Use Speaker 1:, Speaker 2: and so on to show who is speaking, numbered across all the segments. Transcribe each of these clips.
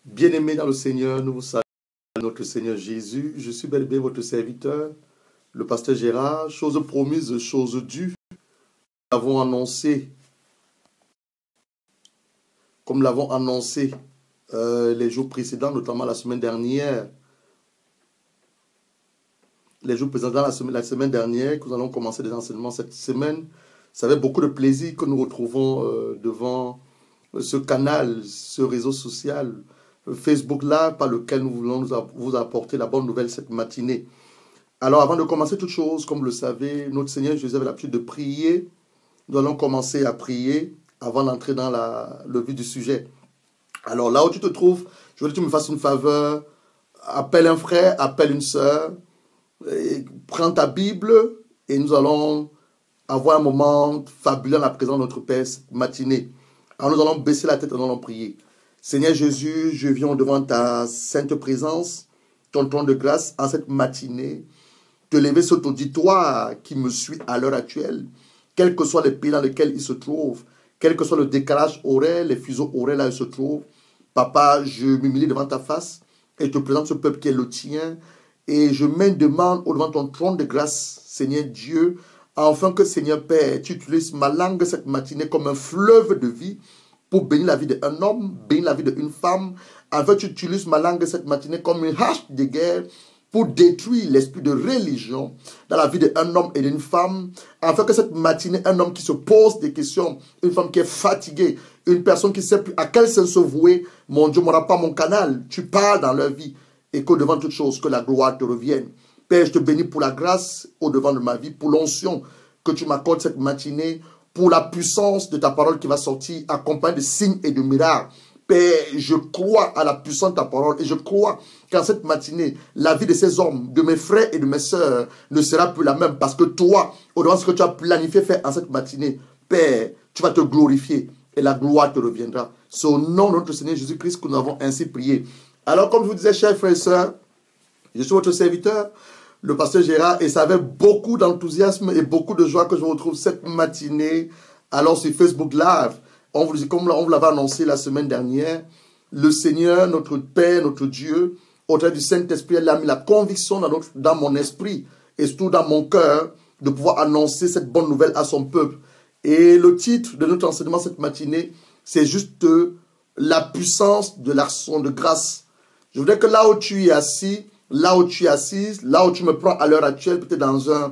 Speaker 1: Bien-aimés dans le Seigneur, nous vous saluons notre Seigneur Jésus. Je suis bel et bien votre serviteur, le pasteur Gérard. Chose promise, chose due. Nous l'avons annoncé, comme nous l'avons annoncé les jours précédents, notamment la semaine dernière. Les jours précédents, la semaine dernière, que nous allons commencer des enseignements cette semaine. C'est avec beaucoup de plaisir que nous retrouvons devant ce canal, ce réseau social, Facebook Live, par lequel nous voulons vous apporter la bonne nouvelle cette matinée. Alors, avant de commencer toute chose, comme vous le savez, notre Seigneur Jésus avait l'habitude de prier. Nous allons commencer à prier avant d'entrer dans le vif du sujet. Alors, là où tu te trouves, je veux que tu me fasses une faveur. Appelle un frère, appelle une sœur. Prends ta Bible et nous allons avoir un moment fabuleux en la présence de notre Père cette matinée. Alors, nous allons baisser la tête et nous allons prier. Seigneur Jésus, je viens devant ta sainte présence, ton trône de grâce, en cette matinée, te lever cet auditoire qui me suit à l'heure actuelle, quels que soient les pays dans lesquels il se trouve, quel que soit le décalage horaire, les fuseaux horaires là où il se trouve. Papa, je m'humilie devant ta face et te présente ce peuple qui est le tien. Et je mets une demande devant ton trône de grâce, Seigneur Dieu, afin que, Seigneur Père, tu utilises ma langue cette matinée comme un fleuve de vie pour bénir la vie d'un homme, bénir la vie d'une femme, afin que tu utilises ma langue cette matinée comme une hache de guerre pour détruire l'esprit de religion dans la vie d'un homme et d'une femme, afin que cette matinée, un homme qui se pose des questions, une femme qui est fatiguée, une personne qui ne sait plus à quel sens se vouer, mon Dieu, mon pas mon canal, tu parles dans leur vie, et que devant toute chose, que la gloire te revienne. Père, je te bénis pour la grâce au devant de ma vie, pour l'onction que tu m'accordes cette matinée, pour la puissance de ta parole qui va sortir, accompagnée de signes et de miracles. Père, je crois à la puissance de ta parole et je crois qu'en cette matinée, la vie de ces hommes, de mes frères et de mes sœurs ne sera plus la même parce que toi, au-devant de ce que tu as planifié faire en cette matinée, Père, tu vas te glorifier et la gloire te reviendra. C'est au nom de notre Seigneur Jésus-Christ que nous avons ainsi prié. Alors, comme je vous disais, chers frères et sœurs, je suis votre serviteur, le pasteur Gérard, et c'est avec beaucoup d'enthousiasme et beaucoup de joie que je vous retrouve cette matinée, alors sur Facebook Live. Comme on vous l'avait annoncé la semaine dernière, le Seigneur, notre Père, notre Dieu, au travers du Saint-Esprit, il a mis la conviction dans mon esprit et surtout dans mon cœur de pouvoir annoncer cette bonne nouvelle à son peuple. Et le titre de notre enseignement cette matinée, c'est juste la puissance de l'action de grâce. Je voudrais que là où tu es assis, là où tu es assise, là où tu me prends à l'heure actuelle, peut-être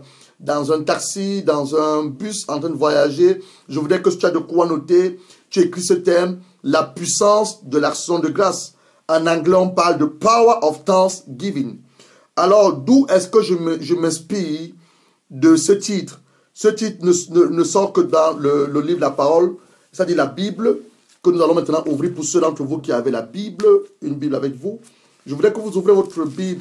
Speaker 1: dans un taxi, dans un bus en train de voyager, je voudrais que si tu as de quoi noter, tu écris ce thème, la puissance de l'action de grâce. En anglais, on parle de power of thanksgiving. Alors, d'où est-ce que je m'inspire de ce titre? Ce titre ne sort que dans le livre La Parole, c'est-à-dire la Bible, que nous allons maintenant ouvrir pour ceux d'entre vous qui avez la Bible, une Bible avec vous. Je voudrais que vous ouvrez votre Bible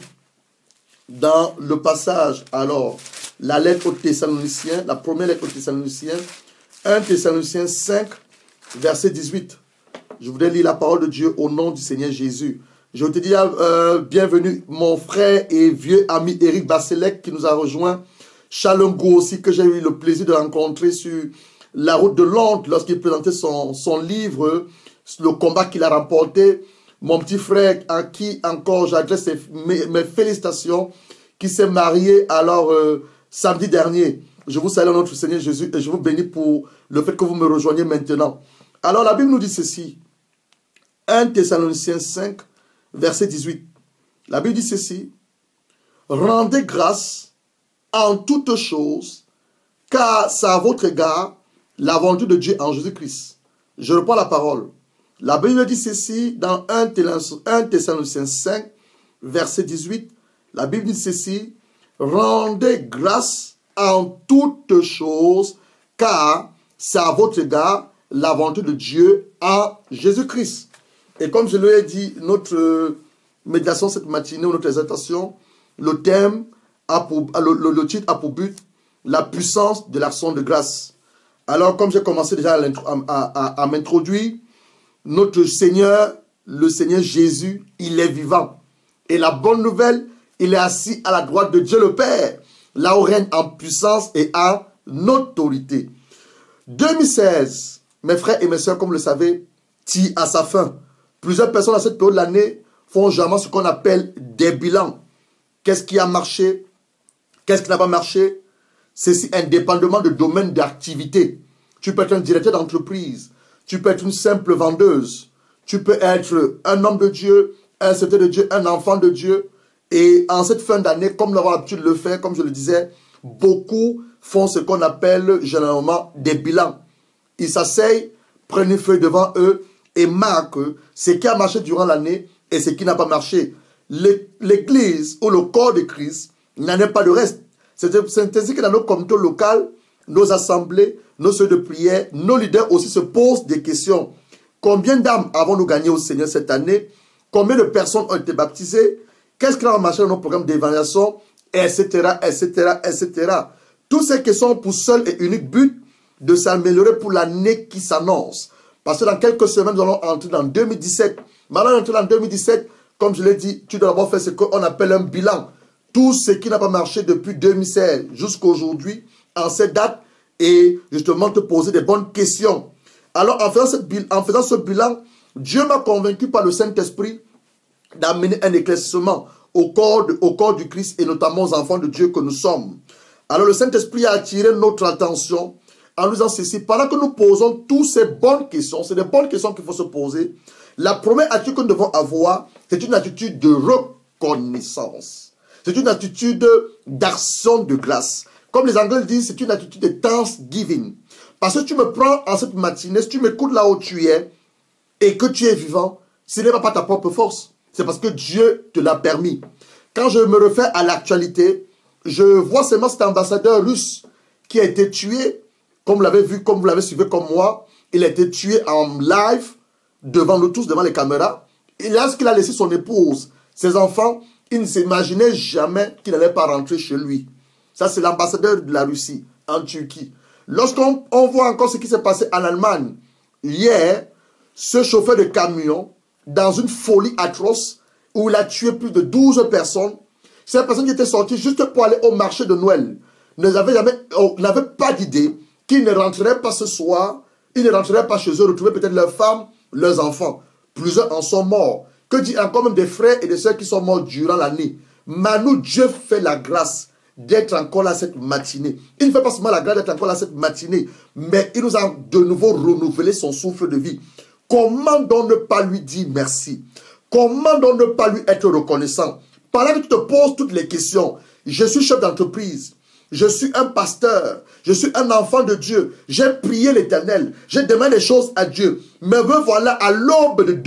Speaker 1: dans le passage, alors, la lettre aux Thessaloniciens, la première lettre aux Thessaloniciens, 1 Thessaloniciens 5, verset 18. Je voudrais lire la parole de Dieu au nom du Seigneur Jésus. Je te dis bienvenue, mon frère et vieux ami Éric Basselec qui nous a rejoint. Chalongo aussi, que j'ai eu le plaisir de rencontrer sur la route de Londres lorsqu'il présentait son livre, le combat qu'il a remporté. Mon petit frère à qui encore j'adresse mes félicitations, qui s'est marié alors samedi dernier. Je vous salue notre Seigneur Jésus et je vous bénis pour le fait que vous me rejoignez maintenant. Alors la Bible nous dit ceci. 1 Thessaloniciens 5, verset 18. La Bible dit ceci. Rendez grâce en toutes choses, car c'est à votre égard la volonté de Dieu en Jésus-Christ. Je reprends la parole. La Bible dit ceci dans 1 Thessaloniciens 5, verset 18. La Bible dit ceci. Rendez grâce en toutes choses, car c'est à votre égard la volonté de Dieu en Jésus-Christ. Et comme je l'ai dit, notre méditation cette matinée, ou notre exhortation, le thème, le titre a pour but la puissance de l'action de grâce. Alors, comme j'ai commencé déjà à m'introduire, notre Seigneur, le Seigneur Jésus, il est vivant. Et la bonne nouvelle, il est assis à la droite de Dieu le Père, là où règne en puissance et en autorité. 2016, mes frères et mes sœurs, comme vous le savez, tire à sa fin. Plusieurs personnes à cette période de l'année font généralement ce qu'on appelle des bilans. Qu'est-ce qui a marché? Qu'est-ce qui n'a pas marché? C'est indépendamment de domaine d'activité. Tu peux être un directeur d'entreprise. Tu peux être une simple vendeuse. Tu peux être un homme de Dieu, un serviteur de Dieu, un enfant de Dieu. Et en cette fin d'année, comme nous avons l'habitude de le faire, comme je le disais, beaucoup font ce qu'on appelle généralement des bilans. Ils s'asseyent, prennent une feuille devant eux et marquent ce qui a marché durant l'année et ce qui n'a pas marché. L'église ou le corps de Christ n'en est pas de reste. C'est ainsi que dans nos comités locaux, nos assemblées, nos sœurs de prière, nos leaders aussi se posent des questions. Combien d'âmes avons-nous gagné au Seigneur cette année? Combien de personnes ont été baptisées? Qu'est-ce qui a marché dans nos programmes d'évaluation? Etc., etc., etc. Toutes ces questions ont pour seul et unique but de s'améliorer pour l'année qui s'annonce. Parce que dans quelques semaines, nous allons entrer dans 2017. Maintenant, entrer dans 2017, comme je l'ai dit, tu dois d'abord faire ce qu'on appelle un bilan. Tout ce qui n'a pas marché depuis 2016 jusqu'à aujourd'hui, en cette date, et justement te poser des bonnes questions. Alors, en faisant ce bilan, Dieu m'a convaincu par le Saint-Esprit d'amener un éclaircissement au corps du Christ et notamment aux enfants de Dieu que nous sommes. Alors, le Saint-Esprit a attiré notre attention en nous disant ceci. Pendant que nous posons toutes ces bonnes questions, c'est des bonnes questions qu'il faut se poser. La première attitude que nous devons avoir, c'est une attitude de reconnaissance. C'est une attitude d'action de grâce. Comme les Anglais disent, c'est une attitude de thanksgiving. Parce que tu me prends en cette matinée, si tu m'écoutes là où tu es et que tu es vivant, ce n'est pas par ta propre force. C'est parce que Dieu te l'a permis. Quand je me refais à l'actualité, je vois seulement cet ambassadeur russe qui a été tué, comme vous l'avez vu, comme vous l'avez suivi comme moi. Il a été tué en live, devant nous tous, devant les caméras. Et lorsqu'il a laissé son épouse, ses enfants, il ne s'imaginait jamais qu'il n'allait pas rentrer chez lui. Ça, c'est l'ambassadeur de la Russie en Turquie. Lorsqu'on voit encore ce qui s'est passé en Allemagne, hier, ce chauffeur de camion, dans une folie atroce, où il a tué plus de 12 personnes, ces personnes qui étaient sorties juste pour aller au marché de Noël, n'avaient pas d'idée qu'ils ne rentreraient pas ce soir, ils ne rentreraient pas chez eux, retrouver peut-être leurs femmes, leurs enfants. Plusieurs en sont morts. Que dit encore même des frères et des sœurs qui sont morts durant l'année. Mais nous, Dieu fait la grâce d'être encore là cette matinée. Il ne fait pas seulement la grâce d'être encore là cette matinée, mais il nous a de nouveau renouvelé son souffle de vie. Comment donc ne pas lui dire merci? Comment donc ne pas lui être reconnaissant? Pendant que tu te poses toutes les questions, je suis chef d'entreprise, je suis un pasteur, je suis un enfant de Dieu, j'ai prié l'Éternel, j'ai demandé des choses à Dieu, mais me voilà à l'aube de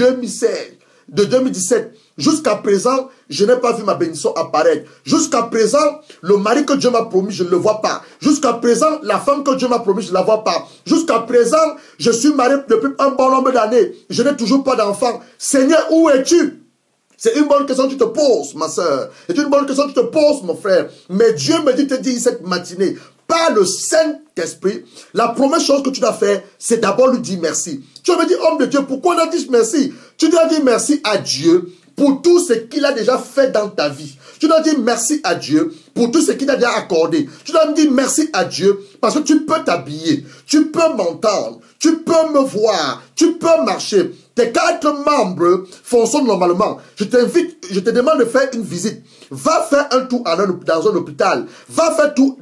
Speaker 1: 2017, jusqu'à présent, je n'ai pas vu ma bénédiction apparaître. Jusqu'à présent, le mari que Dieu m'a promis, je ne le vois pas. Jusqu'à présent, la femme que Dieu m'a promis, je ne la vois pas. Jusqu'à présent, je suis marié depuis un bon nombre d'années. Je n'ai toujours pas d'enfant. Seigneur, où es-tu? C'est une bonne question que tu te poses, ma soeur. C'est une bonne question que tu te poses, mon frère. Mais Dieu me dit te dire cette matinée, par le Saint-Esprit, la première chose que tu dois faire, c'est d'abord lui dire merci. Tu me dis, homme de Dieu, pourquoi on a dit merci? Tu dois dire merci à Dieu pour tout ce qu'il a déjà fait dans ta vie. Tu dois dire merci à Dieu pour tout ce qu'il a déjà accordé. Tu dois me dire merci à Dieu parce que tu peux t'habiller, tu peux m'entendre, tu peux me voir, tu peux marcher. Tes 4 membres fonctionnent normalement. Je t'invite, je te demande de faire une visite. Va faire un tour dans un hôpital. Va faire tout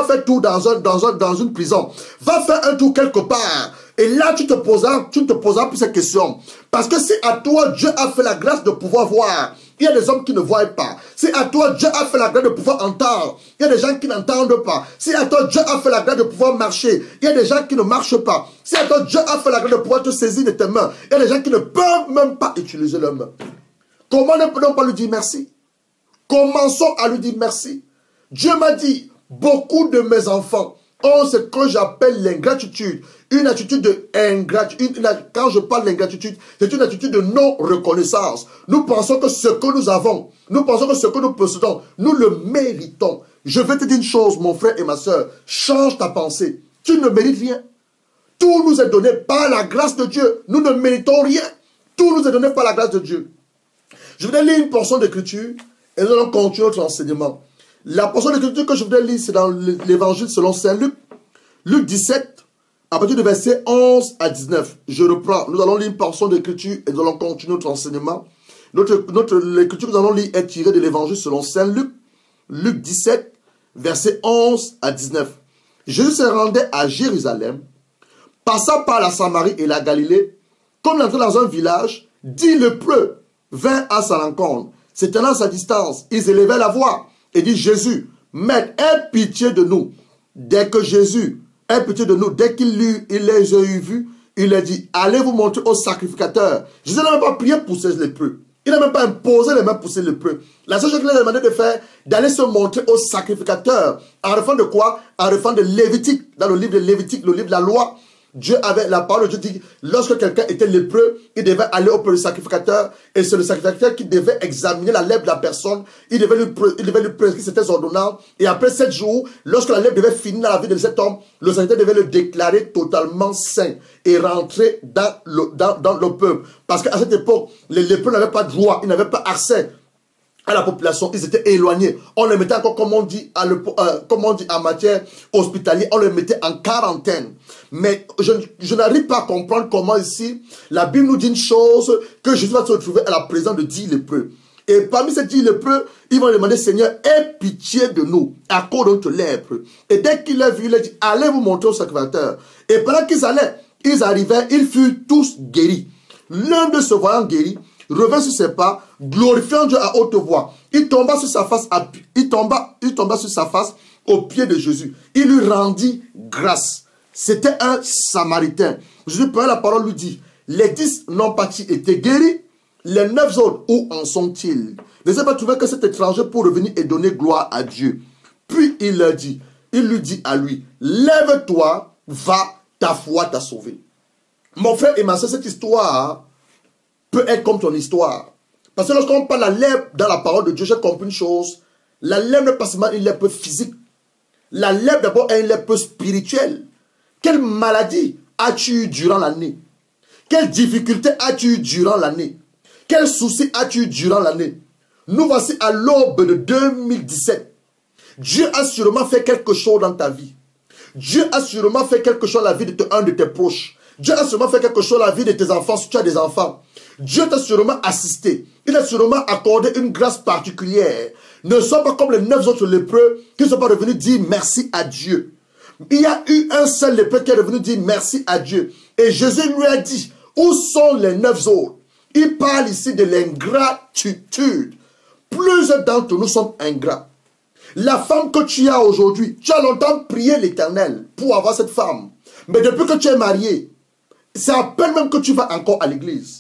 Speaker 1: dans une prison. Va faire un tour quelque part. Et là, tu ne te poseras plus cette question. Parce que si à toi, Dieu a fait la grâce de pouvoir voir, il y a des hommes qui ne voient pas. Si à toi, Dieu a fait la grâce de pouvoir entendre, il y a des gens qui n'entendent pas. Si à toi, Dieu a fait la grâce de pouvoir marcher, il y a des gens qui ne marchent pas. Si à toi, Dieu a fait la grâce de pouvoir te saisir de tes mains, il y a des gens qui ne peuvent même pas utiliser leurs mains. Comment ne peut-on pas lui dire merci? Commençons à lui dire merci. Dieu m'a dit, beaucoup de mes enfants ont ce que j'appelle l'ingratitude. Une attitude de ingratitude. Quand je parle d'ingratitude, c'est une attitude de non-reconnaissance. Nous pensons que ce que nous avons, nous pensons que ce que nous possédons, nous le méritons. Je vais te dire une chose, mon frère et ma soeur. Change ta pensée. Tu ne mérites rien. Tout nous est donné par la grâce de Dieu. Nous ne méritons rien. Tout nous est donné par la grâce de Dieu. Je voudrais lire une portion d'écriture et nous allons continuer notre enseignement. La portion d'écriture que je voudrais lire, c'est dans l'évangile selon Saint Luc, Luc 17, à partir du verset 11 à 19. Je reprends. Nous allons lire une portion d'écriture et nous allons continuer notre enseignement. L'écriture que nous allons lire est tirée de l'évangile selon Saint Luc, Luc 17, verset 11 à 19. Jésus se rendait à Jérusalem, passant par la Samarie et la Galilée. Comme il entrait dans un village, 10 lépreux vinrent à sa rencontre. Se tenant à sa distance, ils élevaient la voix et disent: Jésus, Maître, aie pitié de nous. Dès que Jésus ait pitié de nous, dès qu'il les a vus, il a dit: allez vous montrer au sacrificateur. Jésus n'a même pas prié pour ces lépreux. Il n'a même pas imposé les mains pour ces lépreux. La seule chose qu'il a demandé de faire, d'aller se montrer au sacrificateur. En refant de quoi? En refant de Lévitique. Dans le livre de Lévitique, le livre de la loi, Dieu avait, la parole de Dieu dit, lorsque quelqu'un était lépreux, il devait aller auprès du sacrificateur, et c'est le sacrificateur qui devait examiner la lèpre de la personne, il devait lui prescrire certaines ordonnances, et après 7 jours, lorsque la lèpre devait finir dans la vie de cet homme, le sacrificateur devait le déclarer totalement saint, et rentrer dans le peuple. Parce qu'à cette époque, les lépreux n'avaient pas de droit, ils n'avaient pas accès à la population, ils étaient éloignés. On les mettait encore, comme on dit en matière hospitalière, on les mettait en quarantaine. Mais je n'arrive pas à comprendre comment ici, la Bible nous dit une chose, que Jésus va se retrouver à la présence de 10 lépreux. Et parmi ces 10 lépreux, ils vont demander: Seigneur, aie pitié de nous, à cause de notre lèpre. Et dès qu'il l'a vu, il a dit: allez vous montrer au sacrificateur. Et pendant qu'ils allaient, ils arrivaient, ils furent tous guéris. L'un de se voyant guéri, revint sur ses pas, glorifiant Dieu à haute voix. Il tomba sur sa face, sur sa face aux pieds de Jésus. Il lui rendit grâce. C'était un Samaritain. Jésus prenait la parole, lui dit: les 10 n'ont pas été guéris, les 9 autres, où en sont-ils? Ne s'est pas trouvé que cet étranger pour revenir et donner gloire à Dieu. Puis il lui dit à lui: lève-toi, va, ta foi t'a sauvé. Mon frère et ma soeur, cette histoire peut être comme ton histoire. Parce que lorsqu'on parle de la lèpre dans la parole de Dieu, j'ai compris une chose. La lèpre n'est pas seulement une lèpre physique. La lèpre d'abord est une lèpre spirituelle. Quelle maladie as-tu eu durant l'année? Quelle difficulté as-tu eu durant l'année? Quel souci as-tu eu durant l'année? Nous voici à l'aube de 2017. Dieu a sûrement fait quelque chose dans ta vie. Dieu a sûrement fait quelque chose dans la vie de un de tes proches. Dieu a sûrement fait quelque chose dans la vie de tes enfants si tu as des enfants. Dieu t'a sûrement assisté. Il a sûrement accordé une grâce particulière. Ne sois pas comme les 9 autres lépreux qui ne sont pas revenus dire merci à Dieu. Il y a eu un seul lépreux qui est revenu dire merci à Dieu. Et Jésus lui a dit: où sont les 9 autres? Il parle ici de l'ingratitude. Plusieurs d'entre nous sommes ingrats. La femme que tu as aujourd'hui, tu as longtemps prié l'Éternel pour avoir cette femme. Mais depuis que tu es marié, c'est à peine même que tu vas encore à l'église.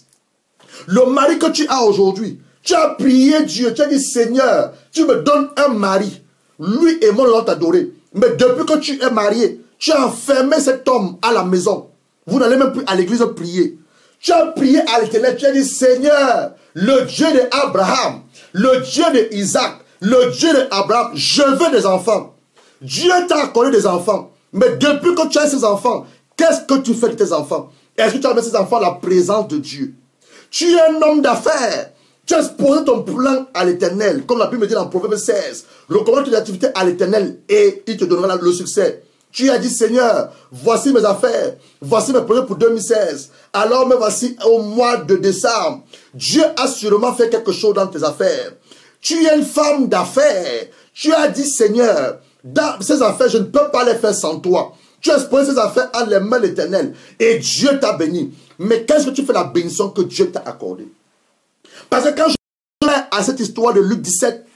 Speaker 1: Le mari que tu as aujourd'hui, tu as prié Dieu, tu as dit: Seigneur, tu me donnes un mari. Lui et moi, nous allons t'adorer. Mais depuis que tu es marié, tu as enfermé cet homme à la maison. Vous n'allez même plus à l'église prier. Tu as prié à l'Éternel, tu as dit: Seigneur, le Dieu d'Abraham, le Dieu d'Isaac, le Dieu d'Abraham, je veux des enfants. Dieu t'a accordé des enfants. Mais depuis que tu as ces enfants, qu'est-ce que tu fais de tes enfants? Est-ce que tu as mis ces enfants à la présence de Dieu? Tu es un homme d'affaires. Tu as posé ton plan à l'Éternel. Comme la Bible me dit dans Proverbe 16. Recommande tes activités à l'Éternel et il te donnera le succès. Tu as dit: Seigneur, voici mes affaires. Voici mes projets pour 2016. Alors me voici au mois de décembre. Dieu a sûrement fait quelque chose dans tes affaires. Tu es une femme d'affaires. Tu as dit: Seigneur, dans ces affaires, je ne peux pas les faire sans toi. Tu as exposé ces affaires en les mains de l'Éternel. Et Dieu t'a béni. Mais qu'est-ce que tu fais la bénédiction que Dieu t'a accordée? Parce que quand je lis à cette histoire de Luc 17,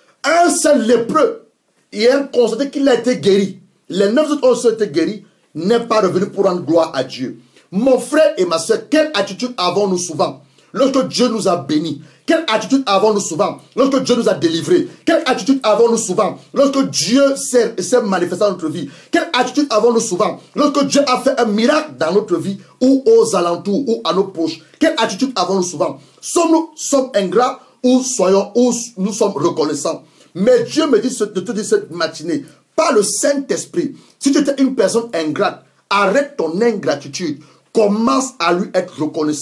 Speaker 1: un seul lépreux, il a constaté qu'il a été guéri. Les 9 autres ont été guéris, n'est pas revenu pour rendre gloire à Dieu. Mon frère et ma soeur, quelle attitude avons-nous souvent lorsque Dieu nous a bénis? Quelle attitude avons-nous souvent lorsque Dieu nous a délivrés? Quelle attitude avons-nous souvent lorsque Dieu s'est manifesté dans notre vie? Quelle attitude avons-nous souvent lorsque Dieu a fait un miracle dans notre vie ou aux alentours ou à nos proches? Quelle attitude avons-nous souvent? Sommes-nous ingrats ou nous sommes reconnaissants? Mais Dieu me dit de te dire cette matinée, par le Saint-Esprit, si tu étais une personne ingrate, arrête ton ingratitude. Commence à lui être reconnaissant.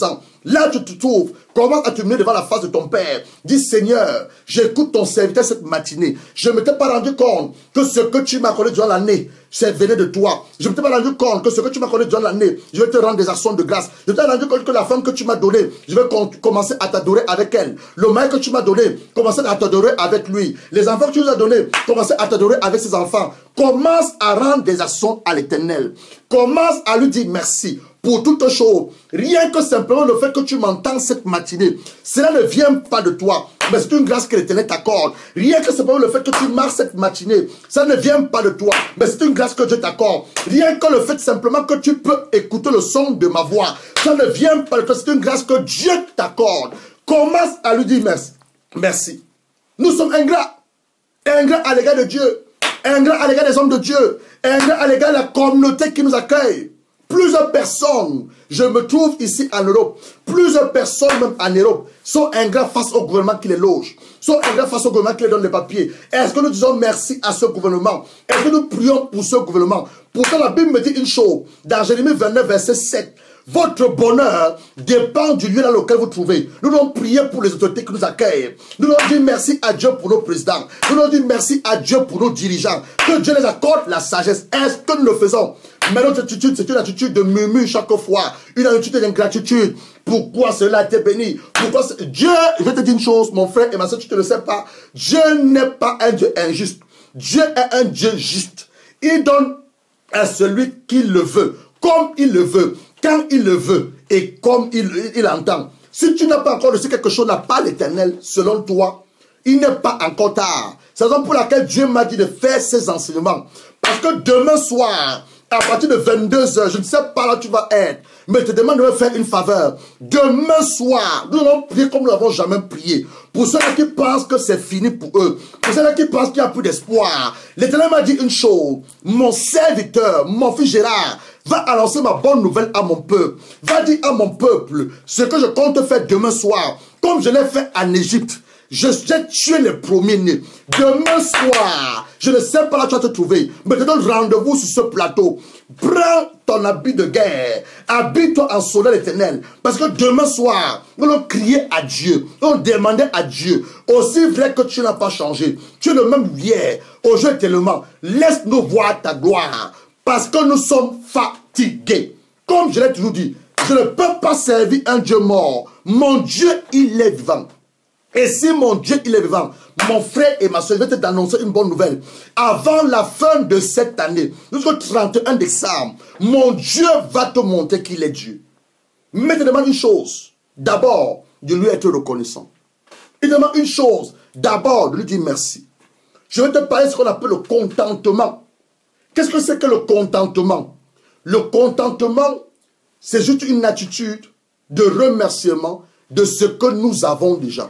Speaker 1: Là, tu te trouves, commence à te mener devant la face de ton Père. Dis, Seigneur, j'écoute ton serviteur cette matinée. Je ne m'étais pas rendu compte que ce que tu m'as accordé durant l'année, c'est venait de toi. Je ne m'étais pas rendu compte que ce que tu m'as accordé durant l'année, je vais te rendre des actions de grâce. Je m'étais rendu compte que la femme que tu m'as donnée, je vais commencer à t'adorer avec elle. Le mari que tu m'as donné, commencer à t'adorer avec lui. Les enfants que tu nous as donnés, commencer à t'adorer avec ses enfants. Commence à rendre des actions à l'Éternel. Commence à lui dire merci pour toutes choses. Rien que simplement le fait que tu m'entends cette matinée, cela ne vient pas de toi, mais c'est une grâce que l'Éternel t'accorde. Rien que simplement le fait que tu marches cette matinée, ça ne vient pas de toi, mais c'est une grâce que Dieu t'accorde. Rien que le fait simplement que tu peux écouter le son de ma voix, ça ne vient pas de toi, c'est une grâce que Dieu t'accorde. Commence à lui dire merci. Merci. Nous sommes ingrats. Ingrats à l'égard de Dieu. Ingrats à l'égard des hommes de Dieu. Ingrats à l'égard de la communauté qui nous accueille. Plusieurs personnes, je me trouve ici en Europe, plusieurs personnes même en Europe sont ingrats face au gouvernement qui les loge, sont ingrats face au gouvernement qui les donne les papiers. Est-ce que nous disons merci à ce gouvernement? Est-ce que nous prions pour ce gouvernement? Pourtant la Bible me dit une chose, dans Jérémie 29, verset 7, votre bonheur dépend du lieu dans lequel vous trouvez. Nous devons prier pour les autorités qui nous accueillent. Nous devons dire merci à Dieu pour nos présidents. Nous devons dire merci à Dieu pour nos dirigeants. Que Dieu les accorde la sagesse. Est-ce que nous le faisons? Mais notre attitude, c'est une attitude de murmure chaque fois. Une attitude d'ingratitude. Pourquoi cela a été béni? Pourquoi Dieu, je vais te dire une chose, mon frère et ma soeur, tu ne le sais pas. Dieu n'est pas un Dieu injuste. Dieu est un Dieu juste. Il donne à celui qui le veut, comme il le veut, quand il le veut et comme il entend. Si tu n'as pas encore reçu quelque chose, n'a pas l'Éternel, selon toi, il n'est pas encore tard. C'est la raison pour laquelle Dieu m'a dit de faire ces enseignements. Parce que demain soir, à partir de 22 h, je ne sais pas là où tu vas être, mais je te demande de me faire une faveur. Demain soir, nous allons prier comme nous n'avons jamais prié. Pour ceux qui pensent que c'est fini pour eux, pour ceux qui pensent qu'il n'y a plus d'espoir, l'Éternel m'a dit une chose. Mon serviteur, mon fils Gérard, va annoncer ma bonne nouvelle à mon peuple. Va dire à mon peuple ce que je compte faire demain soir, comme je l'ai fait en Égypte. J'ai tué les premiers-nés. Demain soir, je ne sais pas là où tu vas te trouver, mais je te donne rendez-vous sur ce plateau. Prends ton habit de guerre. Habille-toi en soldat éternel. Parce que demain soir, nous allons crier à Dieu. Nous allons demander à Dieu. Aussi vrai que tu n'as pas changé. Tu es le même hier. Aujourd'hui tellement. Laisse-nous voir ta gloire. Parce que nous sommes fatigués. Comme je l'ai toujours dit, je ne peux pas servir un Dieu mort. Mon Dieu, il est vivant. Et si mon Dieu, il est vivant, mon frère et ma soeur, je vais t'annoncer une bonne nouvelle. Avant la fin de cette année, jusqu'au 31 décembre, mon Dieu va te montrer qu'il est Dieu. Mais il te demande une chose. D'abord, de lui être reconnaissant. Il te demande une chose. D'abord, de lui dire merci. Je vais te parler de ce qu'on appelle le contentement. Qu'est-ce que c'est que le contentement? Le contentement, c'est juste une attitude de remerciement de ce que nous avons déjà.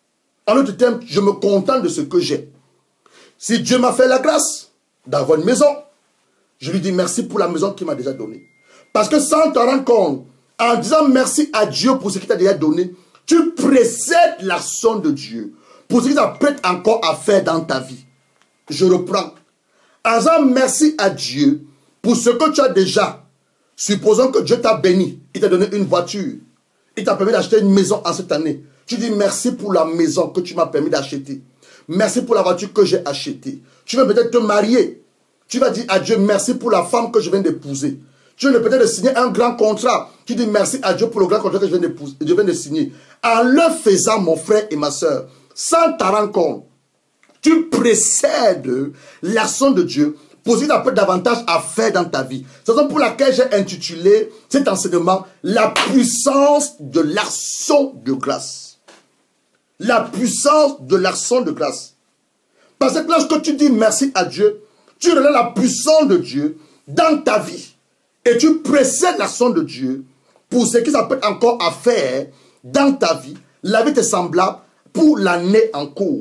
Speaker 1: En d'autres termes, je me contente de ce que j'ai. Si Dieu m'a fait la grâce d'avoir une maison, je lui dis merci pour la maison qu'il m'a déjà donnée. Parce que sans te rendre compte, en disant merci à Dieu pour ce qu'il t'a déjà donné, tu précèdes l'action de Dieu pour ce qu'il t'apprête encore à faire dans ta vie. Je reprends. En disant merci à Dieu pour ce que tu as déjà. Supposons que Dieu t'a béni, il t'a donné une voiture, il t'a permis d'acheter une maison en cette année. Tu dis merci pour la maison que tu m'as permis d'acheter. Merci pour la voiture que j'ai achetée. Tu vas peut-être te marier. Tu vas dire à Dieu merci pour la femme que je viens d'épouser. Tu viens peut-être de signer un grand contrat. Tu dis merci à Dieu pour le grand contrat que je viens de signer. En le faisant, mon frère et ma soeur, sans t'en rendre compte, tu précèdes l'action de Dieu pour ce qu'il a davantage à faire dans ta vie. C'est la raison pour laquelle j'ai intitulé cet enseignement la puissance de l'action de grâce. La puissance de l'action de grâce. Parce que lorsque tu dis merci à Dieu, tu relèves la puissance de Dieu dans ta vie. Et tu précèdes l'action de Dieu pour ce qui s'appelle encore à faire dans ta vie, la vie est semblable pour l'année en cours.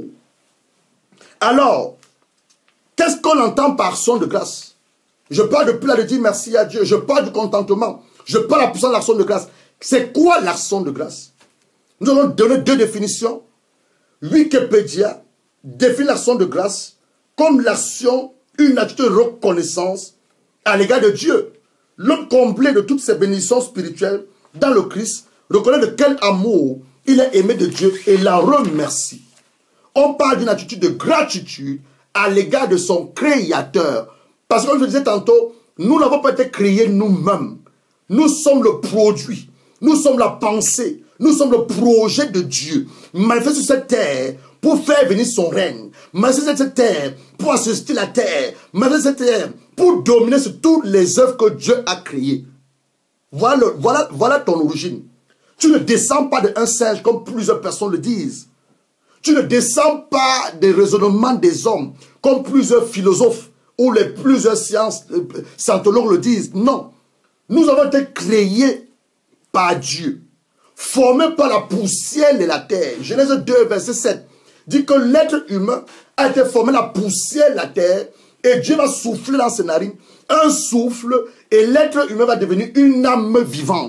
Speaker 1: Alors, qu'est-ce qu'on entend par action de grâce? Je parle depuis là de dire merci à Dieu. Je parle du contentement. Je parle de la puissance de l'action de grâce. C'est quoi l'action de grâce? Nous allons donner deux définitions. Wikipédia définit l'action de grâce comme l'action, une attitude de reconnaissance à l'égard de Dieu. L'homme comblé de toutes ses bénédictions spirituelles dans le Christ reconnaît de quel amour il est aimé de Dieu et la remercie. On parle d'une attitude de gratitude à l'égard de son Créateur. Parce que comme je disais tantôt, nous n'avons pas été créés nous-mêmes. Nous sommes le produit. Nous sommes la pensée. Nous sommes le projet de Dieu. Manifesté sur cette terre pour faire venir son règne. Manifesté sur cette terre pour assister la terre. Manifesté sur cette terre pour dominer sur toutes les œuvres que Dieu a créées. Voilà ton origine. Tu ne descends pas d'un singe comme plusieurs personnes le disent. Tu ne descends pas des raisonnements des hommes comme plusieurs philosophes ou plusieurs scientologues le disent. Non. Nous avons été créés par Dieu, formés par la poussière de la terre. Genèse 2, verset 7 dit que l'être humain a été formé de la poussière de la terre et Dieu va souffler dans ses narines un souffle et l'être humain va devenir une âme vivante.